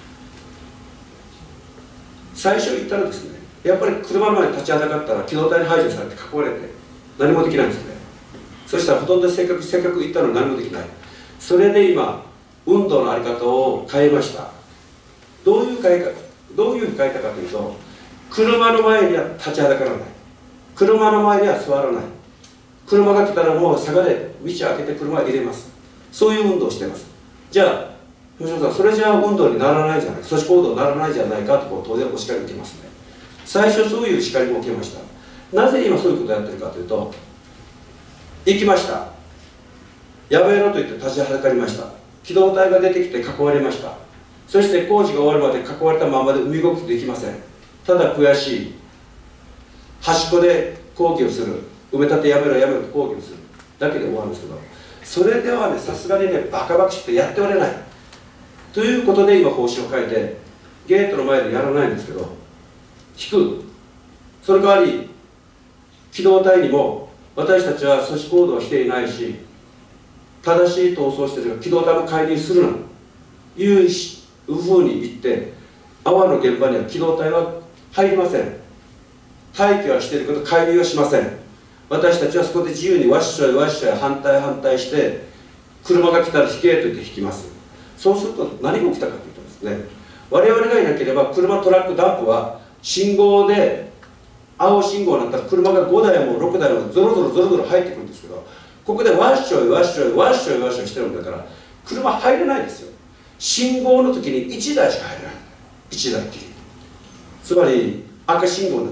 S1: 最初言ったらですね、やっぱり車の前に立ちはだかったら機動隊に排除されて囲われて何もできないんですよね。そしたらほとんどせっかく言ったのに何もできない。それで今運動の在り方を変えました。どういう変えたかというと、車の前には立ちはだからない、車の前には座らない、車が来たらもう坂で道を開けて車を入れます。そういう運動をしています。じゃあ吉野さん、それじゃあ運動にならないじゃない、阻止行動にならないじゃないかと当然お叱りを受けますね。最初そういう叱りも受けました。なぜ今そういうことをやってるかというと、行きました、やめろと言って立ちはだかりました。機動隊が出てきて囲われました。そして工事が終わるまで囲われたままで海動きできません。ただ悔しい、端っこで抗議をする、埋め立てやめろやめろと抗議をするだけで終わるんですけど、それではね、さすがにね、バカバカしくてやっておれないということで今方針を変えてゲートの前でやらないんですけど、引く。その代わり機動隊にも、私たちは阻止行動はしていないし正しい逃走しているから機動隊も介入するなというふうに言って、阿波の現場には機動隊は入りません。待機はしているけど介入はしません。私たちはそこで自由にわっしょいわっしょい反対して、車が来たら引けと言って引きます。そうすると何が起きたかというとですね、我々がいなければ車、トラック、ダンプは信号で青信号になったら車が5台も6台もゾロゾロ入ってくるんですけど、ここでわっしょいわっしょいわっしょいわっしょいしてるんだから車入れないですよ。信号の時に1台しか入れない、1台きり。つまり赤信号になった、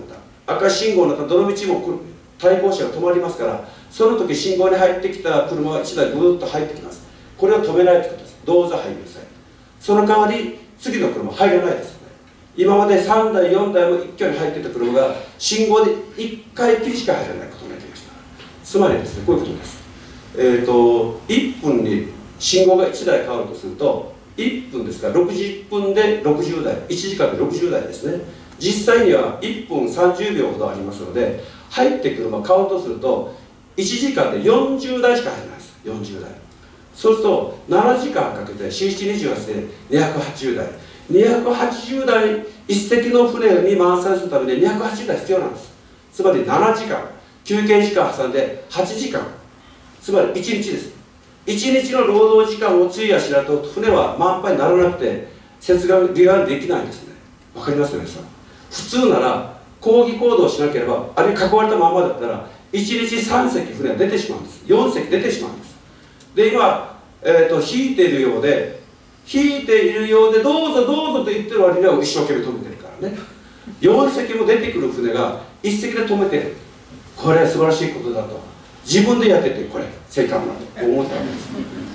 S1: 赤信号になったらどの道も対向車が止まりますから、その時信号に入ってきた車が1台ぐーっと入ってきます。これを止めないということです。どうぞ入りなさい。その代わり次の車入らないですよね。今まで3台4台も一挙に入ってた車が信号で1回きりしか入らないことになっていました。つまりですね、こういうことです。1分に信号が1台変わるとすると1分ですから60分で60台、1時間で60台ですね。実際には1分30秒ほどありますので、入ってくるカウントすると1時間で40台しか入らないです。40台。そうすると7時間かけて4728で280台、280台1隻の船に満載するために280台必要なんです。つまり7時間、休憩時間挟んで8時間、つまり1日です。1日の労働時間を費やしないと船は満杯にならなくて接岸離岸できないんですね。わかりますよね。普通なら抗議行動しなければ、あるいは囲われたままだったら1日3隻船が出てしまうんです。4隻出てしまうんです。で今、引いているようでどうぞどうぞと言ってる割には一生懸命止めてるからね。4隻も出てくる船が1隻で止めてる。これは素晴らしいことだと自分でやってて、これ正解だと思ったわけです。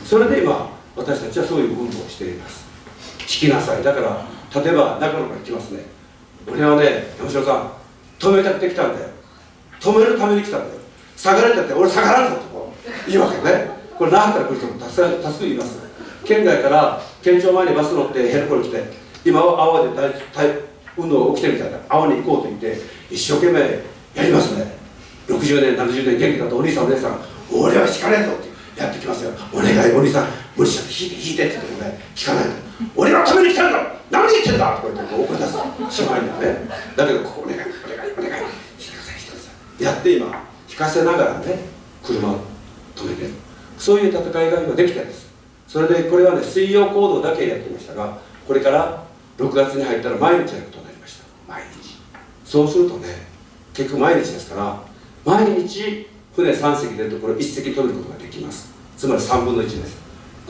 S1: それで今私たちはそういう運動をしています。聞きなさい。だから例えば中野から来ますね。俺はね、山城さん止めたくて来たんだよ、止めるために来たんだよ、下がれたって俺下がらんぞとこう言うわけね。これ那覇から来る人も多数います。県外から県庁前にバス乗ってヘルプに来て、今は阿波で運動が起きてるみたいな、阿波に行こうと言って一生懸命やりますね。60年70年元気だとお兄さんお姉さん、俺は引かねえぞってやってきますよ。お願いお兄さん無理しちゃって引いてって言ってもね、引かないと。俺は止めに来たんだ、何言ってんだとか言って怒り出すしまいだね。だけどここお願い引いてくださいやって今引かせながらね、車を止めてる。そういう戦いが今できてるんです。それでこれはね、水曜行動だけやっていましたが、これから6月に入ったら毎日やることになりました。毎日。そうするとね、結局毎日ですから毎日船3隻出るところ1隻取ることができます。つまり3分の1です。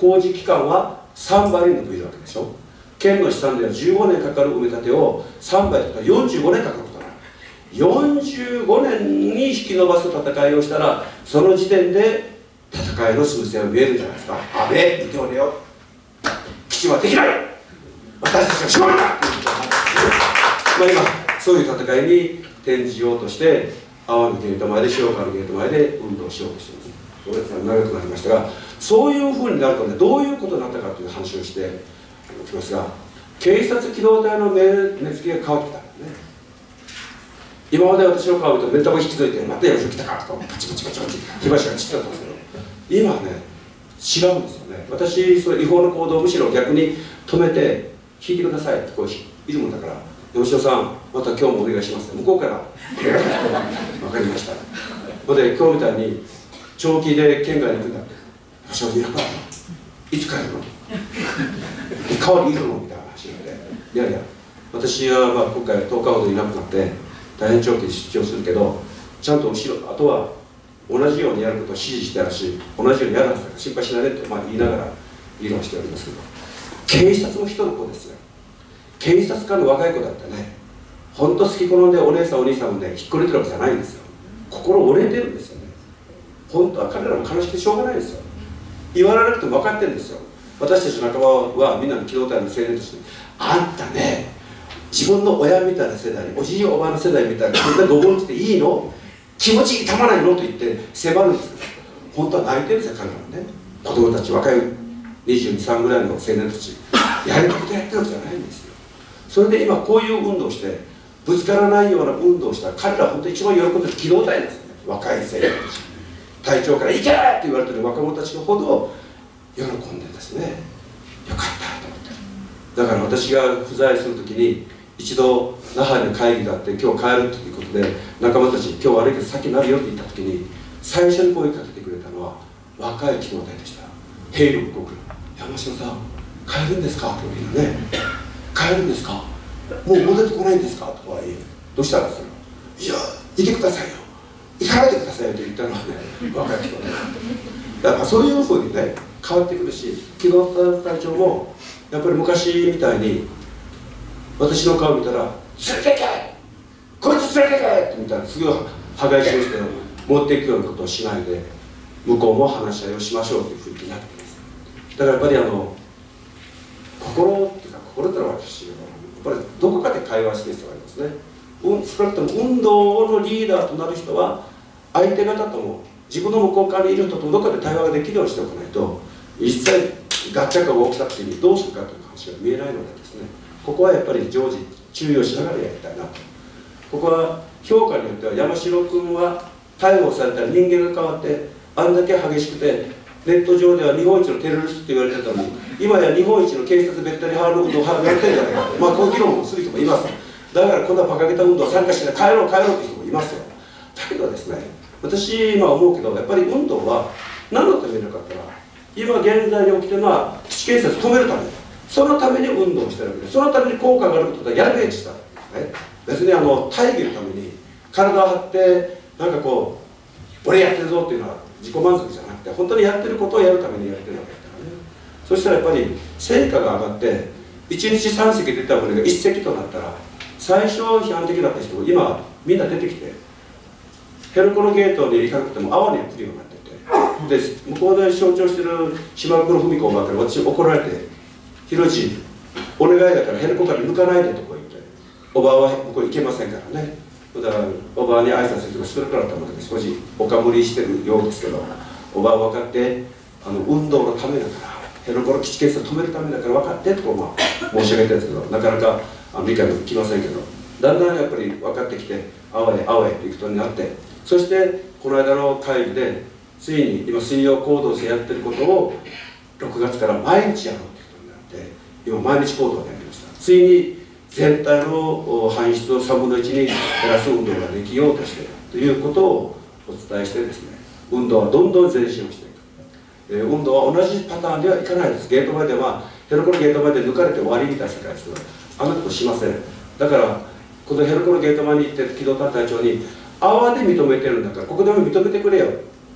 S1: 工事期間は3倍に伸びるわけでしょ。県の試算では15年かかる埋め立てを3倍とか45年かかることになる。45年に引き延ばす戦いをしたら、その時点で戦いの数勢は見えるんじゃないですか。安倍、見ておれよ、基地はできない、私たちは勝利だということなんですね。今そういう戦いに転じようとして、阿波のゲート前で塩川のゲート前で運動しようとしています。これは長くなりましたが、そういうふうになるとね、どういうことになったかという話をしておきますが、警察機動隊の目つきが変わってきたんですね。今まで私の顔を見ると目玉引き付いて、またよし来たかとかパチパチパチパチ火柱が散ってたんですけど、今はね違うんですよね。私その違法の行動をむしろ逆に止めて聞いてくださいってこういるもんだから、吉野さんまた今日もお願いしますって向こうからお願いします分かりました。それで今日みたいに長期で県外に行くんだって、吉野さんいなかったいつ帰るの代わりいるのみたいな話で、いやいや私はまあ今回10日ほどいなくなって大変長期で出張するけど、ちゃんと後ろあとは同じようにやることを指示してあるし、同じようにやるはずだから心配しないでと言いながら議論しておりますけど、警察も人の子ですよ。警察官の若い子だってね、本当好き好んでお姉さんお兄さんもねひっこれてるわけじゃないんですよ。心折れてるんですよね。本当は彼らも悲しくてしょうがないですよ。言われなくても分かってるんですよ。私たちの仲間はみんなの機動隊の青年として、あんたね自分の親みたいな世代におじいおばあの世代みたいなそんなごぼんっていいの、気持ち痛まないのと言って迫るんですけど、本当は泣いてるんですよ彼らはね。子供たち若い22、3ぐらいの青年たちやりたくてやってるわけじゃないんですよ。それで今こういう運動をしてぶつからないような運動をしたら、彼らは本当に一番喜んでる機動隊なんですよね。若い青年たち、隊長から「行け!」って言われてる若者たちほど喜んでですね、よかったと思って。だから私が不在する時に一度那覇に会議があって今日帰るということで仲間たち今日悪いけど先になるよって言った時に最初に声かけてくれたのは若い機動隊でした。兵力国山城さん帰るんですかって言うね、帰るんですか、もう戻ってこないんですかとか言う、どうしたんですか、いやいてくださいよ、行かないでくださいよと言ったのはね若い機動隊だからそういうふうにね変わってくるし、機動隊長もやっぱり昔みたいに私の顔見たら「連れてけこいつ連れてけ!」みたいなすぐ羽交い締めして持っていくようなことをしないで、向こうも話し合いをしましょうというふうになっています。だからやっぱり心っていうか、心ってのは私やっぱりどこかで会話してる必要がありますね。少なくとも運動のリーダーとなる人は相手方とも自分の向こう側にいる人とどこかで対話ができるようにしておかないと、実際ガッチャが起きた時にどうするかという話が見えないのでですね、ここはやっぱり常時注意をしながらやりたいなと。ここは評価によっては山城君は逮捕されたら人間が変わってあんだけ激しくてネット上では日本一のテロリストって言われてたのに、今や日本一の警察べったり派の運動をやってるんじゃないかと、こういう議論をする人もいます。だからこんな馬鹿げた運動は参加しない、帰ろう帰ろうって人もいますよ。だけどですね、私今思うけど、やっぱり運動は何のためにかったら、今現在に起きてるのは基地建設を止めるため、そのために運動をしてるわけで、そのために効果があることはやるべきした、ね、別に大義のために体を張ってなんかこう俺やってるぞっていうのは自己満足じゃなくて、本当にやってることをやるためにやってるわけだからね。そしたらやっぱり成果が上がって1日3隻出た船が1隻となったら、最初批判的だった人も今みんな出てきて、ヘルコのゲートに行かなくても阿波には来るようになってて、で向こうで象徴してる島倉文子おばあから私怒られて「ひろじお願いだからヘルコから抜かないで」とか言って、おばあは向こう行けませんからね。だからおばあに挨拶するとか少なくなったので少しおかぶりしてるようですけど、おばあ分かって運動のためだから、ヘルコの基地建設を止めるためだから分かってとこう、申し上げたんですけど、なかなか理解もできませんけど、だんだんやっぱり分かってきて阿波へということになって、そしてこの間の会議でついに今水曜行動でやってることを6月から毎日やろうということになって、今毎日行動をやりました。ついに全体の排出を3分の1に減らす運動ができようとしているということをお伝えしてですね、運動はどんどん前進をしていく。運動は同じパターンではいかないです。ゲートまではヘルコのゲートまで抜かれて終わりみたいな世界ですけど、あんなことしません。だからこのヘルコのゲート前に行って機動隊隊長に「阿波で認めてるんだからここでも認めてくれよ」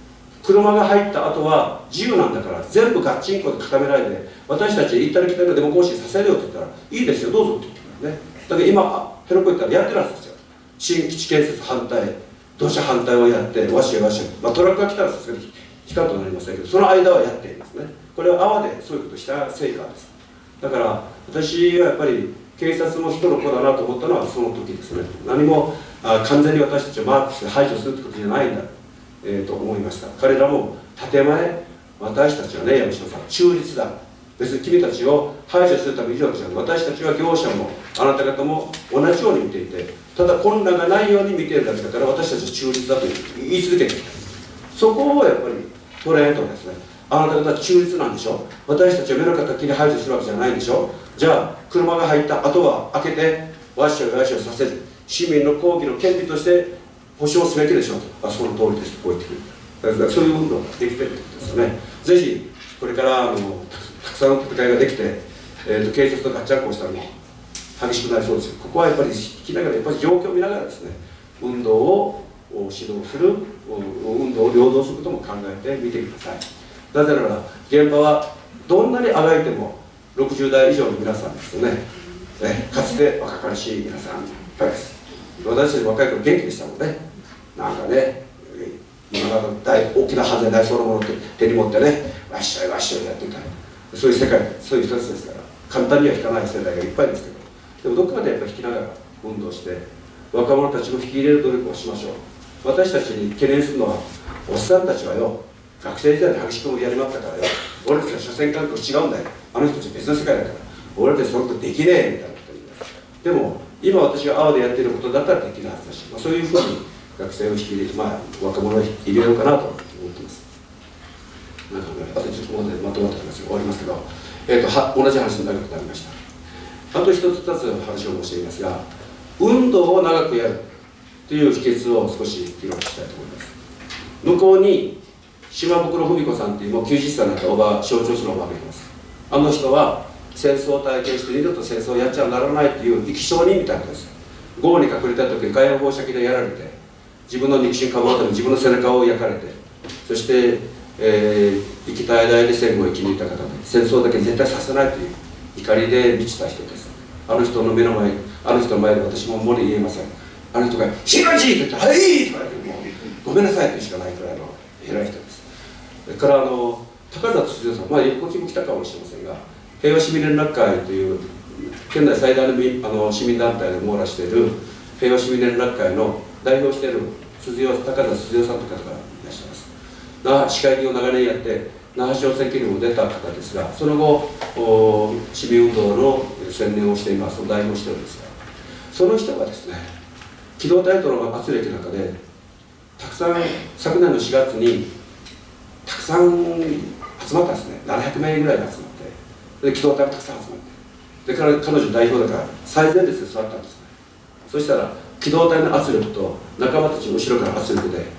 S1: 車が入った後は自由なんだから全部ガッチンコで固めないで、私たち行ったり来たりのデモ行進させるよって言ったらいいですよどうぞって言ってからね。だから今辺野古行ったらやってるはずですよ。新基地建設反対、土砂反対をやってわしやわしや、トラックが来たらさすがに光となりませんけど、その間はやっていますね。これは阿波でそういうことをした成果です。だから私はやっぱり警察も人の子だなと思ったのはその時ですね。何も完全に私たちをマークして排除するってことじゃないんだ、と思いました。彼らも建前、私たちはね、山下さん中立だ、別に君たちを排除するためにいるわけじゃない。私たちは業者もあなた方も同じように見ていて、ただ混乱がないように見ているだけだから、私たちは中立だと言い続けてきた。そこをやっぱり捉えるとですね、あなた方は中立なんでしょ、私たちは目の敵に排除するわけじゃないんでしょ、じゃあ車が入った後は開けてわっしょいわっしょいさせる、市民の抗議の権利として保障すべきでしょと、その通りですとこう言ってくる。だからそういう運動ができてるってことですよね。ぜひこれからたくさんの戦いができて、警察とガッチャンコをしたらもう激しくなりそうですよ。ここはやっぱり聞きながら、やっぱり状況を見ながらですね、運動を指導する、運動を領導することも考えてみてください。なぜなら現場はどんなにあがいても60代以上の皆さんですよね。かつて若かりしい皆さんいっぱいです。私たち若い頃元気でしたもんね。なんかね、今の大きな犯罪大そのものって手に持ってね、わっしょいわっしょいやっていた、そういう世界、そういう人たちですから、簡単には引かない世代がいっぱいですけど、でもどこかでやっぱり引きながら運動して若者たちを引き入れる努力をしましょう。私たちに懸念するのは、おっさんたちはよ、学生時代で激しくやりまったからよ、俺たちは所詮感覚違うんだよ、あの人たち別の世界だから俺たちそのことできねえみたいなこと言います。でも今私が阿波でやっていることだったらできるはずだし、そういうふうに学生を引き入れて、若者を入れようかなと思っています。なんかあとちょっとまとまってきますよ、終わりますけど、同じ話に長くなりました。あと一つ二つ話を申していますが、運動を長くやるという秘訣を少し議論したいと思います。向こうに島袋文子さんというもう90歳になったおば、象徴するおばがいます。あの人は戦争を体験して二度と戦争をやっちゃならないという生き証人みたいなことです。豪雨に隠れた時に火炎放射器でやられて、自分の肉親かばうために自分の背中を焼かれて、そして、生きた間で戦後を生き抜いた方で、戦争だけ絶対させないという怒りで満ちた人です。あの人の目の前、あの人の前で私ももの言えません。あの人が「しがじ!」と言って「はい!」とか言ってもうごめんなさいと言うしかないくらいの偉い人です。それから高田辻夫さん、こっちも来たかもしれませんが、平和市民連絡会という県内最大の市民団体で網羅している平和市民連絡会の代表している高田辻夫さんという方がいらっしゃいます。那覇市会議を長年やって那覇市長選挙にも出た方ですが、その後市民運動の専念をしています、代表しているんですが、その人がですね、機動隊との圧力の中でたくさん昨年の4月にたくさん集まったんですね。700名ぐらいが集まって、で機動隊もたくさん集まって、で彼女代表だから最前列で座ったんですね。そしたら機動隊の圧力と仲間たちの後ろから圧力で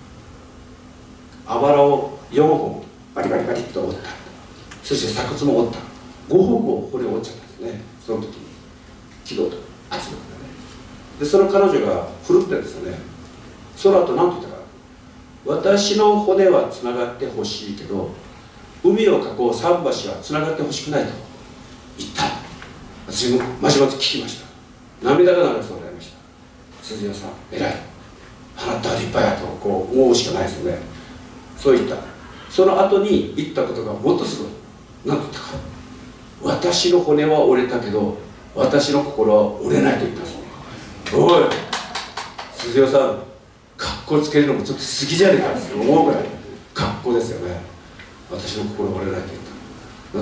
S1: あばらを4本バリバリバリっと折った。そして鎖骨も折った。5本もこれを折っちゃったんですね。その時に機動と圧力がね。でその彼女が振るってんですよね。その後何と言ったか、私の骨はつながってほしいけど海を囲う桟橋はつながってほしくないと言った。私もまじまじ聞きました。涙が流れそうになりました。辻谷さん偉い、あなたは立派やとこう思うしかないですよね。そう言った。その後に言ったことがもっとすごい。何と言ったか、私の骨は折れたけど私の心は折れないと言ったんです。おい鈴代さん、格好つけるのもちょっと過ぎじゃねえかって思うぐらい格好ですよね。私の心折れないと言った。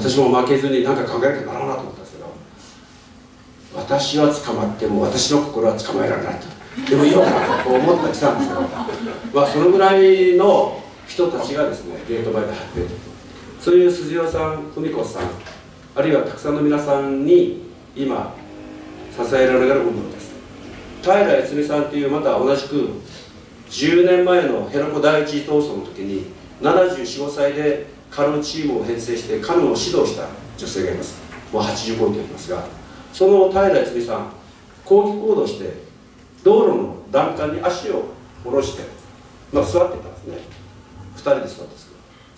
S1: 私も負けずに何か考えなきゃならなと思ったんですけど、私は捕まっても私の心は捕まえられないと、でもいいのかなと思ったりしたんですけど、そのぐらいの人たちがですね、ゲート前で張っている。そういう鈴代さん、文子さん、あるいはたくさんの皆さんに今支えられながら運動です。平悦美さんというまた同じく10年前の辺野古第一次闘争の時に74、5歳でカヌーチームを編成してカヌーを指導した女性がいます。もう85と言いますが、その平悦美さん、抗議行動して道路の欄干に足を下ろして、座っていたんですね。2人で座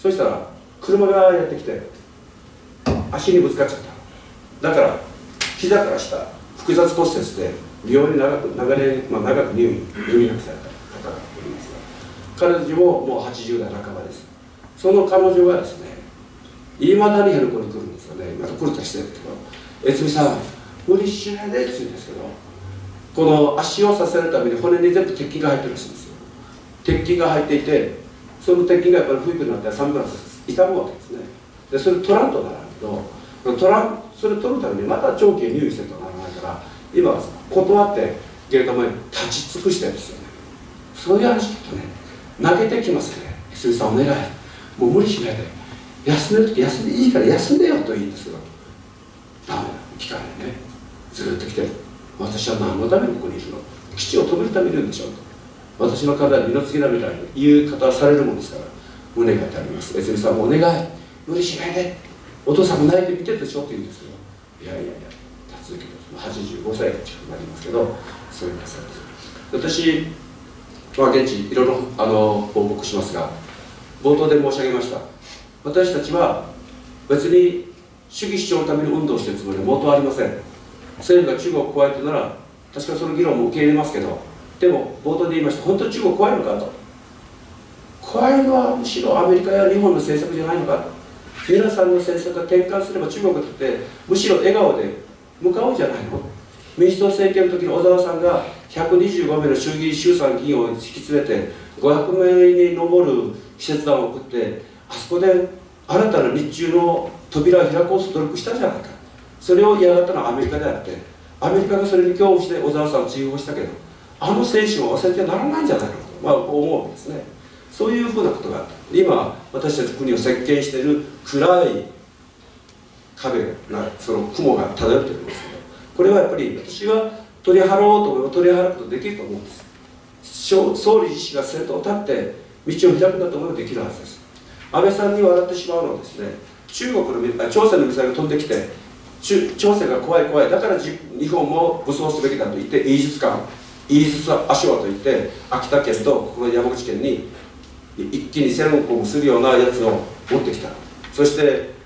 S1: そしたら車がやってきて足にぶつかっちゃった。だから膝から下複雑骨折で病院に長く入院された方がおりますが、彼女ももう80代半ばです。その彼女がですね、いまだに辺野古に来るんですよね。また来るとしてるけど、悦美さん無理しないでって言うんですけど、この足をさせるために骨に全部鉄筋が入ってるらしいんですよ。鉄筋が入っていて、その鉄筋がやっぱり不意になったら寒くなって痛むわけですね。でそれ取らんとならんけど、それ取るためにまた長期入院せんとならないから、今は断ってゲート前に立ち尽くしてるんですよね。そういう話聞くとね、投げてきますね。悦美さんお願い、もう無理しないで、休める時休んでいいから休んでよと言うんですけど、ダメだ、聞かないね。ずっと来て、私は何のためにここにいるの、基地を止めるためにいるんでしょうと、私の体に二の次だみたいな言う方はされるものですから、胸が痛みます。悦美さんもお願い、無理しないで、お父さんも泣いて見てるでしょって言うんですけど、いやいやいや、立ち続けて85歳が近くなりますけど、そういうなさいます。私、現地いろいろ報告しますが、冒頭で申し上げました、私たちは別に主義主張のために運動しているつもりは毛頭ありません。政府が中国を怖いとなら、確かその議論も受け入れますけど、でも冒頭で言いました、本当に中国怖いのかと。怖いのはむしろアメリカや日本の政策じゃないのかと。皆さんの政策が転換すれば中国にとってむしろ笑顔で向かうんじゃないの。民主党政権の時の小沢さんが125名の衆議院衆参議員を引き連れて500名に上る使節団を送って、あそこで新たな日中の扉を開こうと努力したじゃないか。それを嫌がったのはアメリカであって、アメリカがそれに恐怖して小沢さんを追放したけど、あの精神を忘れてはならないんじゃないのと、思うんですね。そういうふうなことがあった。今私たち国を席巻している暗い壁が、その雲が漂っているんですけど、これはやっぱり私は取り払おうと思えば取り払うことができると思うんです。総理自身が先頭を立って道を開くんだと思えばできるはずです。安倍さんに笑ってしまうのはですね、朝鮮のミサイルが飛んできて、朝鮮が怖い怖い、だから日本も武装すべきだと言って、イージスアショアといって秋田県とここの山口県に一気に戦争をするようなやつを持ってきた。そして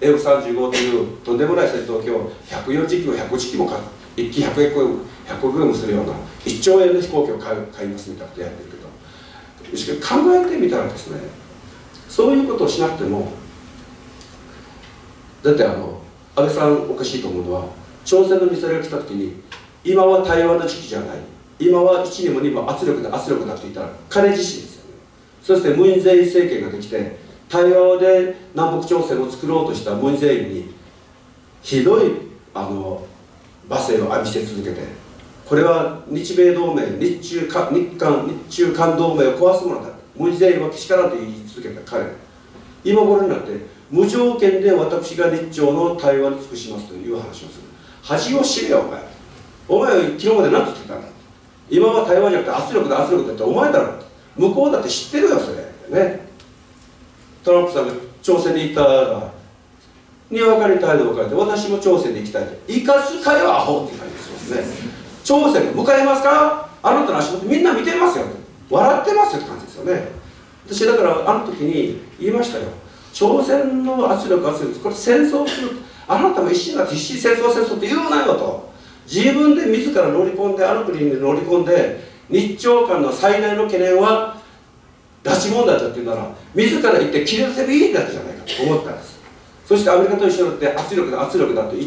S1: F35 というとんでもない戦闘機を140機も150機も1機100億円もするような1兆円の飛行機を買いますみたいなことやってるけど、しかし考えてみたらですね、そういうことをしなくても、だって安倍さんおかしいと思うのは、朝鮮のミサイルが来た時に今は台湾の時期じゃない、今は1にも2も圧力だと言ったら彼自身ですよね。そしてムン・ジェイン政権ができて、対話で南北朝鮮を作ろうとしたムン・ジェインにひどい罵声を浴びせ続けて、これは日米同盟、日中韓同盟を壊すものだ、ムン・ジェインはけしからんと言い続けた彼、今頃になって無条件で私が日朝の対話に尽くしますという話をする。恥を知れよお前昨日まで何て言ってたんだ、今は対話じゃなくて圧力だってお前だろ、向こうだって知ってるよそれね。トランプさんが朝鮮に行ったらに分かり態度を変えて、私も朝鮮に行きたいと、行かすかよアホって感じですね。朝鮮向かいますか、あなたの足元みんな見てますよ、笑ってますよって感じですよね。私だからあの時に言いましたよ、朝鮮の圧力、これ戦争する、あなたも一心が必死に戦争って言うなよと。自分で自ら乗り込んで、あの国に乗り込んで、日朝間の最大の懸念は拉致問題だっていうなら、自ら言って切り出せばいいだけじゃないかと思ったんです。そしてアメリカと一緒になって圧力だと言って、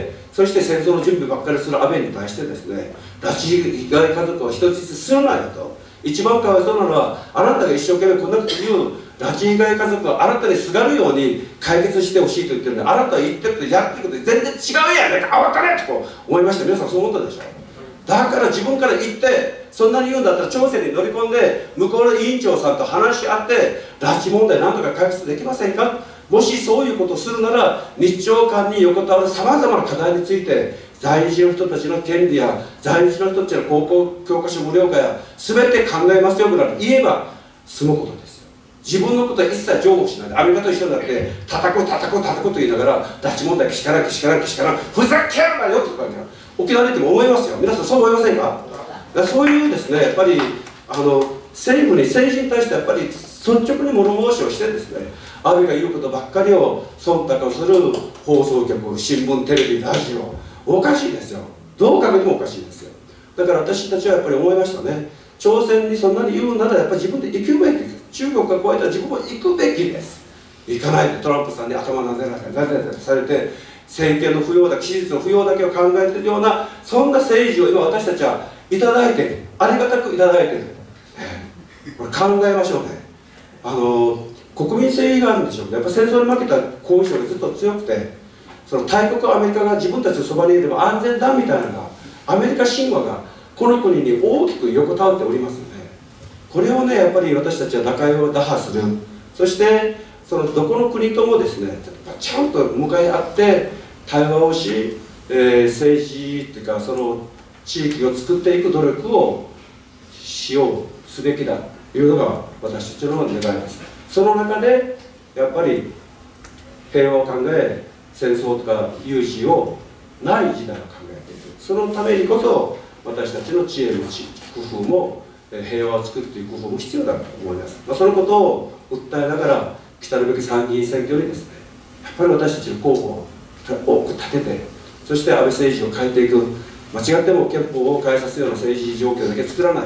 S1: そして戦争の準備ばっかりする安倍に対してですね、拉致被害家族を人質するなよと。一番かわいそうなのは、あなたが一生懸命こんなこと言う拉致被害家族はあなたにすがるように解決してほしいと言ってるので、あなたは言ってることやってること全然違うやないか、分かれと思いました。皆さんそう思ったでしょ。だから自分から言って、そんなに言うんだったら朝鮮に乗り込んで向こうの委員長さんと話し合って拉致問題何とか解決できませんか。もしそういうことをするなら、日朝間に横たわるさまざまな課題について在日の人たちの権利や在日の人たちの高校教科書無料化や全て考えますよぐらい言えば済むことですよ。自分のことは一切譲歩しないで、アメリカと一緒になって叩くと言いながら、拉致問題けしからんふざけるなよとか沖縄にいても思いますよ。皆さんそう思いませんか。そういうですね、やっぱり政府に、政治に対してやっぱり率率直に物申しをしてですね、安倍が言うことばっかりを忖度する放送局、新聞、テレビ、ラジオ、おかしいですよ。どうかけてもおかしいですよ。だから私たちはやっぱり思いましたね。朝鮮にそんなに言うならやっぱり自分で行くべきです。中国が超えたら自分も行くべきです。行かないでトランプさんに頭なでされて、政権の不要だ、期日の不要だけを考えているような、そんな政治を今私たちはいただいている。ありがたくいただいている。これ考えましょうね。国民性があるんでしょうね。やっぱ戦争に負けた後遺症がずっと強くて、その大国アメリカが自分たちのそばにいれば安全だみたいなのが、アメリカ神話がこの国に大きく横たわっておりますので、これをね、やっぱり私たちは打破する。そしてそのどこの国ともですね、ちゃんと向かい合って対話をし、政治っていうかその地域を作っていく努力をすべきだというのが私たちの願いです。その中でやっぱり平和を考え、戦争とか有事をない時代を考えていく。そのためにこそ私たちの知恵の工夫も平和を作っていく工夫も必要だと思います。そのことを訴えながら来たるべき参議院選挙にですね、やっぱり私たちの候補を多く立てて、そして安倍政治を変えていく、間違っても憲法を変えさせるような政治状況だけ作らない、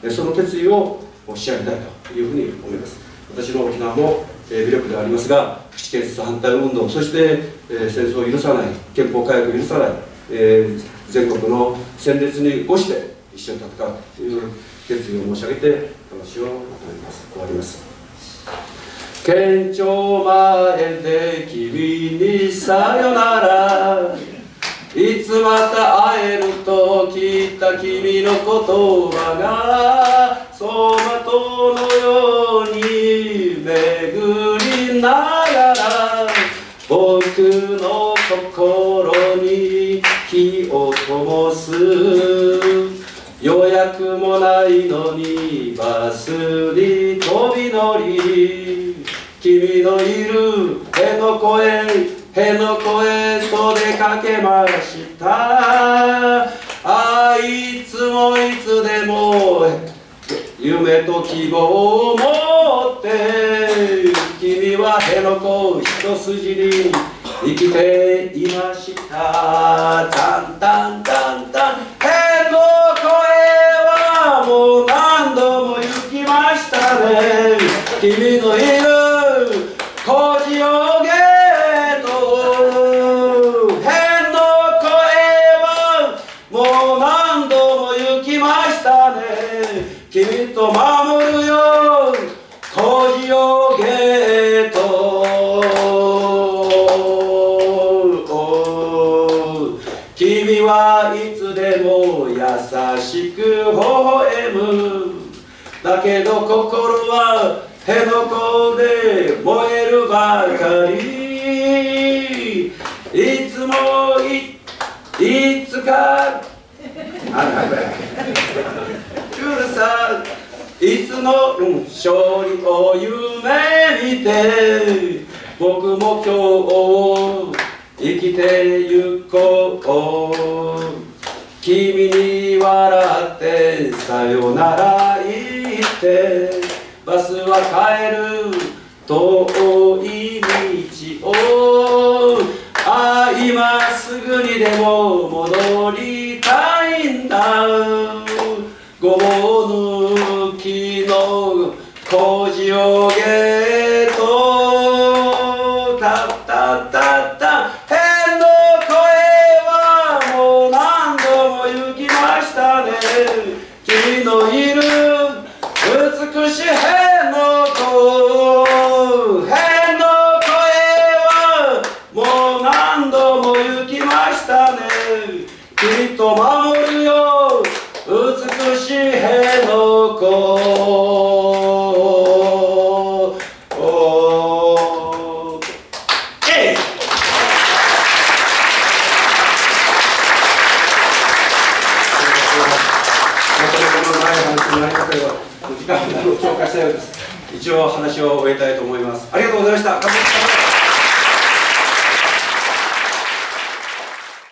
S1: その決意を仕上げたいというふうに思います。私の沖縄も微力ではありますが、基地建設反対運動、そして戦争を許さない、憲法改革を許さない、全国の戦列に越して一緒に戦うという決意を申し上げて話をまとめます。終わります。県庁前で君にさよなら、いつまた会えると聞いた君の言葉が走馬灯のように巡りながら、僕の心に火を灯す。予約もないのにバスに飛び乗り、君のいる辺野古へと出かけました。いつもいつでも夢と希望を持って君は辺野古一筋に生きていました。タンタンタンタン、辺野古へはもう何度も行きましたね。君のいる工事をゲート、辺野古へはもう何度も行きましたね。君と守るよ工事をゲート、君はいつでも優しく微笑む。だけど心は辺野古で燃えるばかり。いつもいつか許さいつの勝利を夢見て、僕も今日生きてゆこう。君に笑ってさよなら言って、バスは帰る遠い道を、今すぐにでも戻りたいんだ。ごぼう抜きの工事をゲート、タッタッタッタ、辺野古へはもう何度も行きましたね。君のいる美しい辺野古、辺野古へはもう何度も行きましたね。君と守るよ美しい辺野古。時間を超過したようです。一応話を終えたいと思います。ありがとうございました。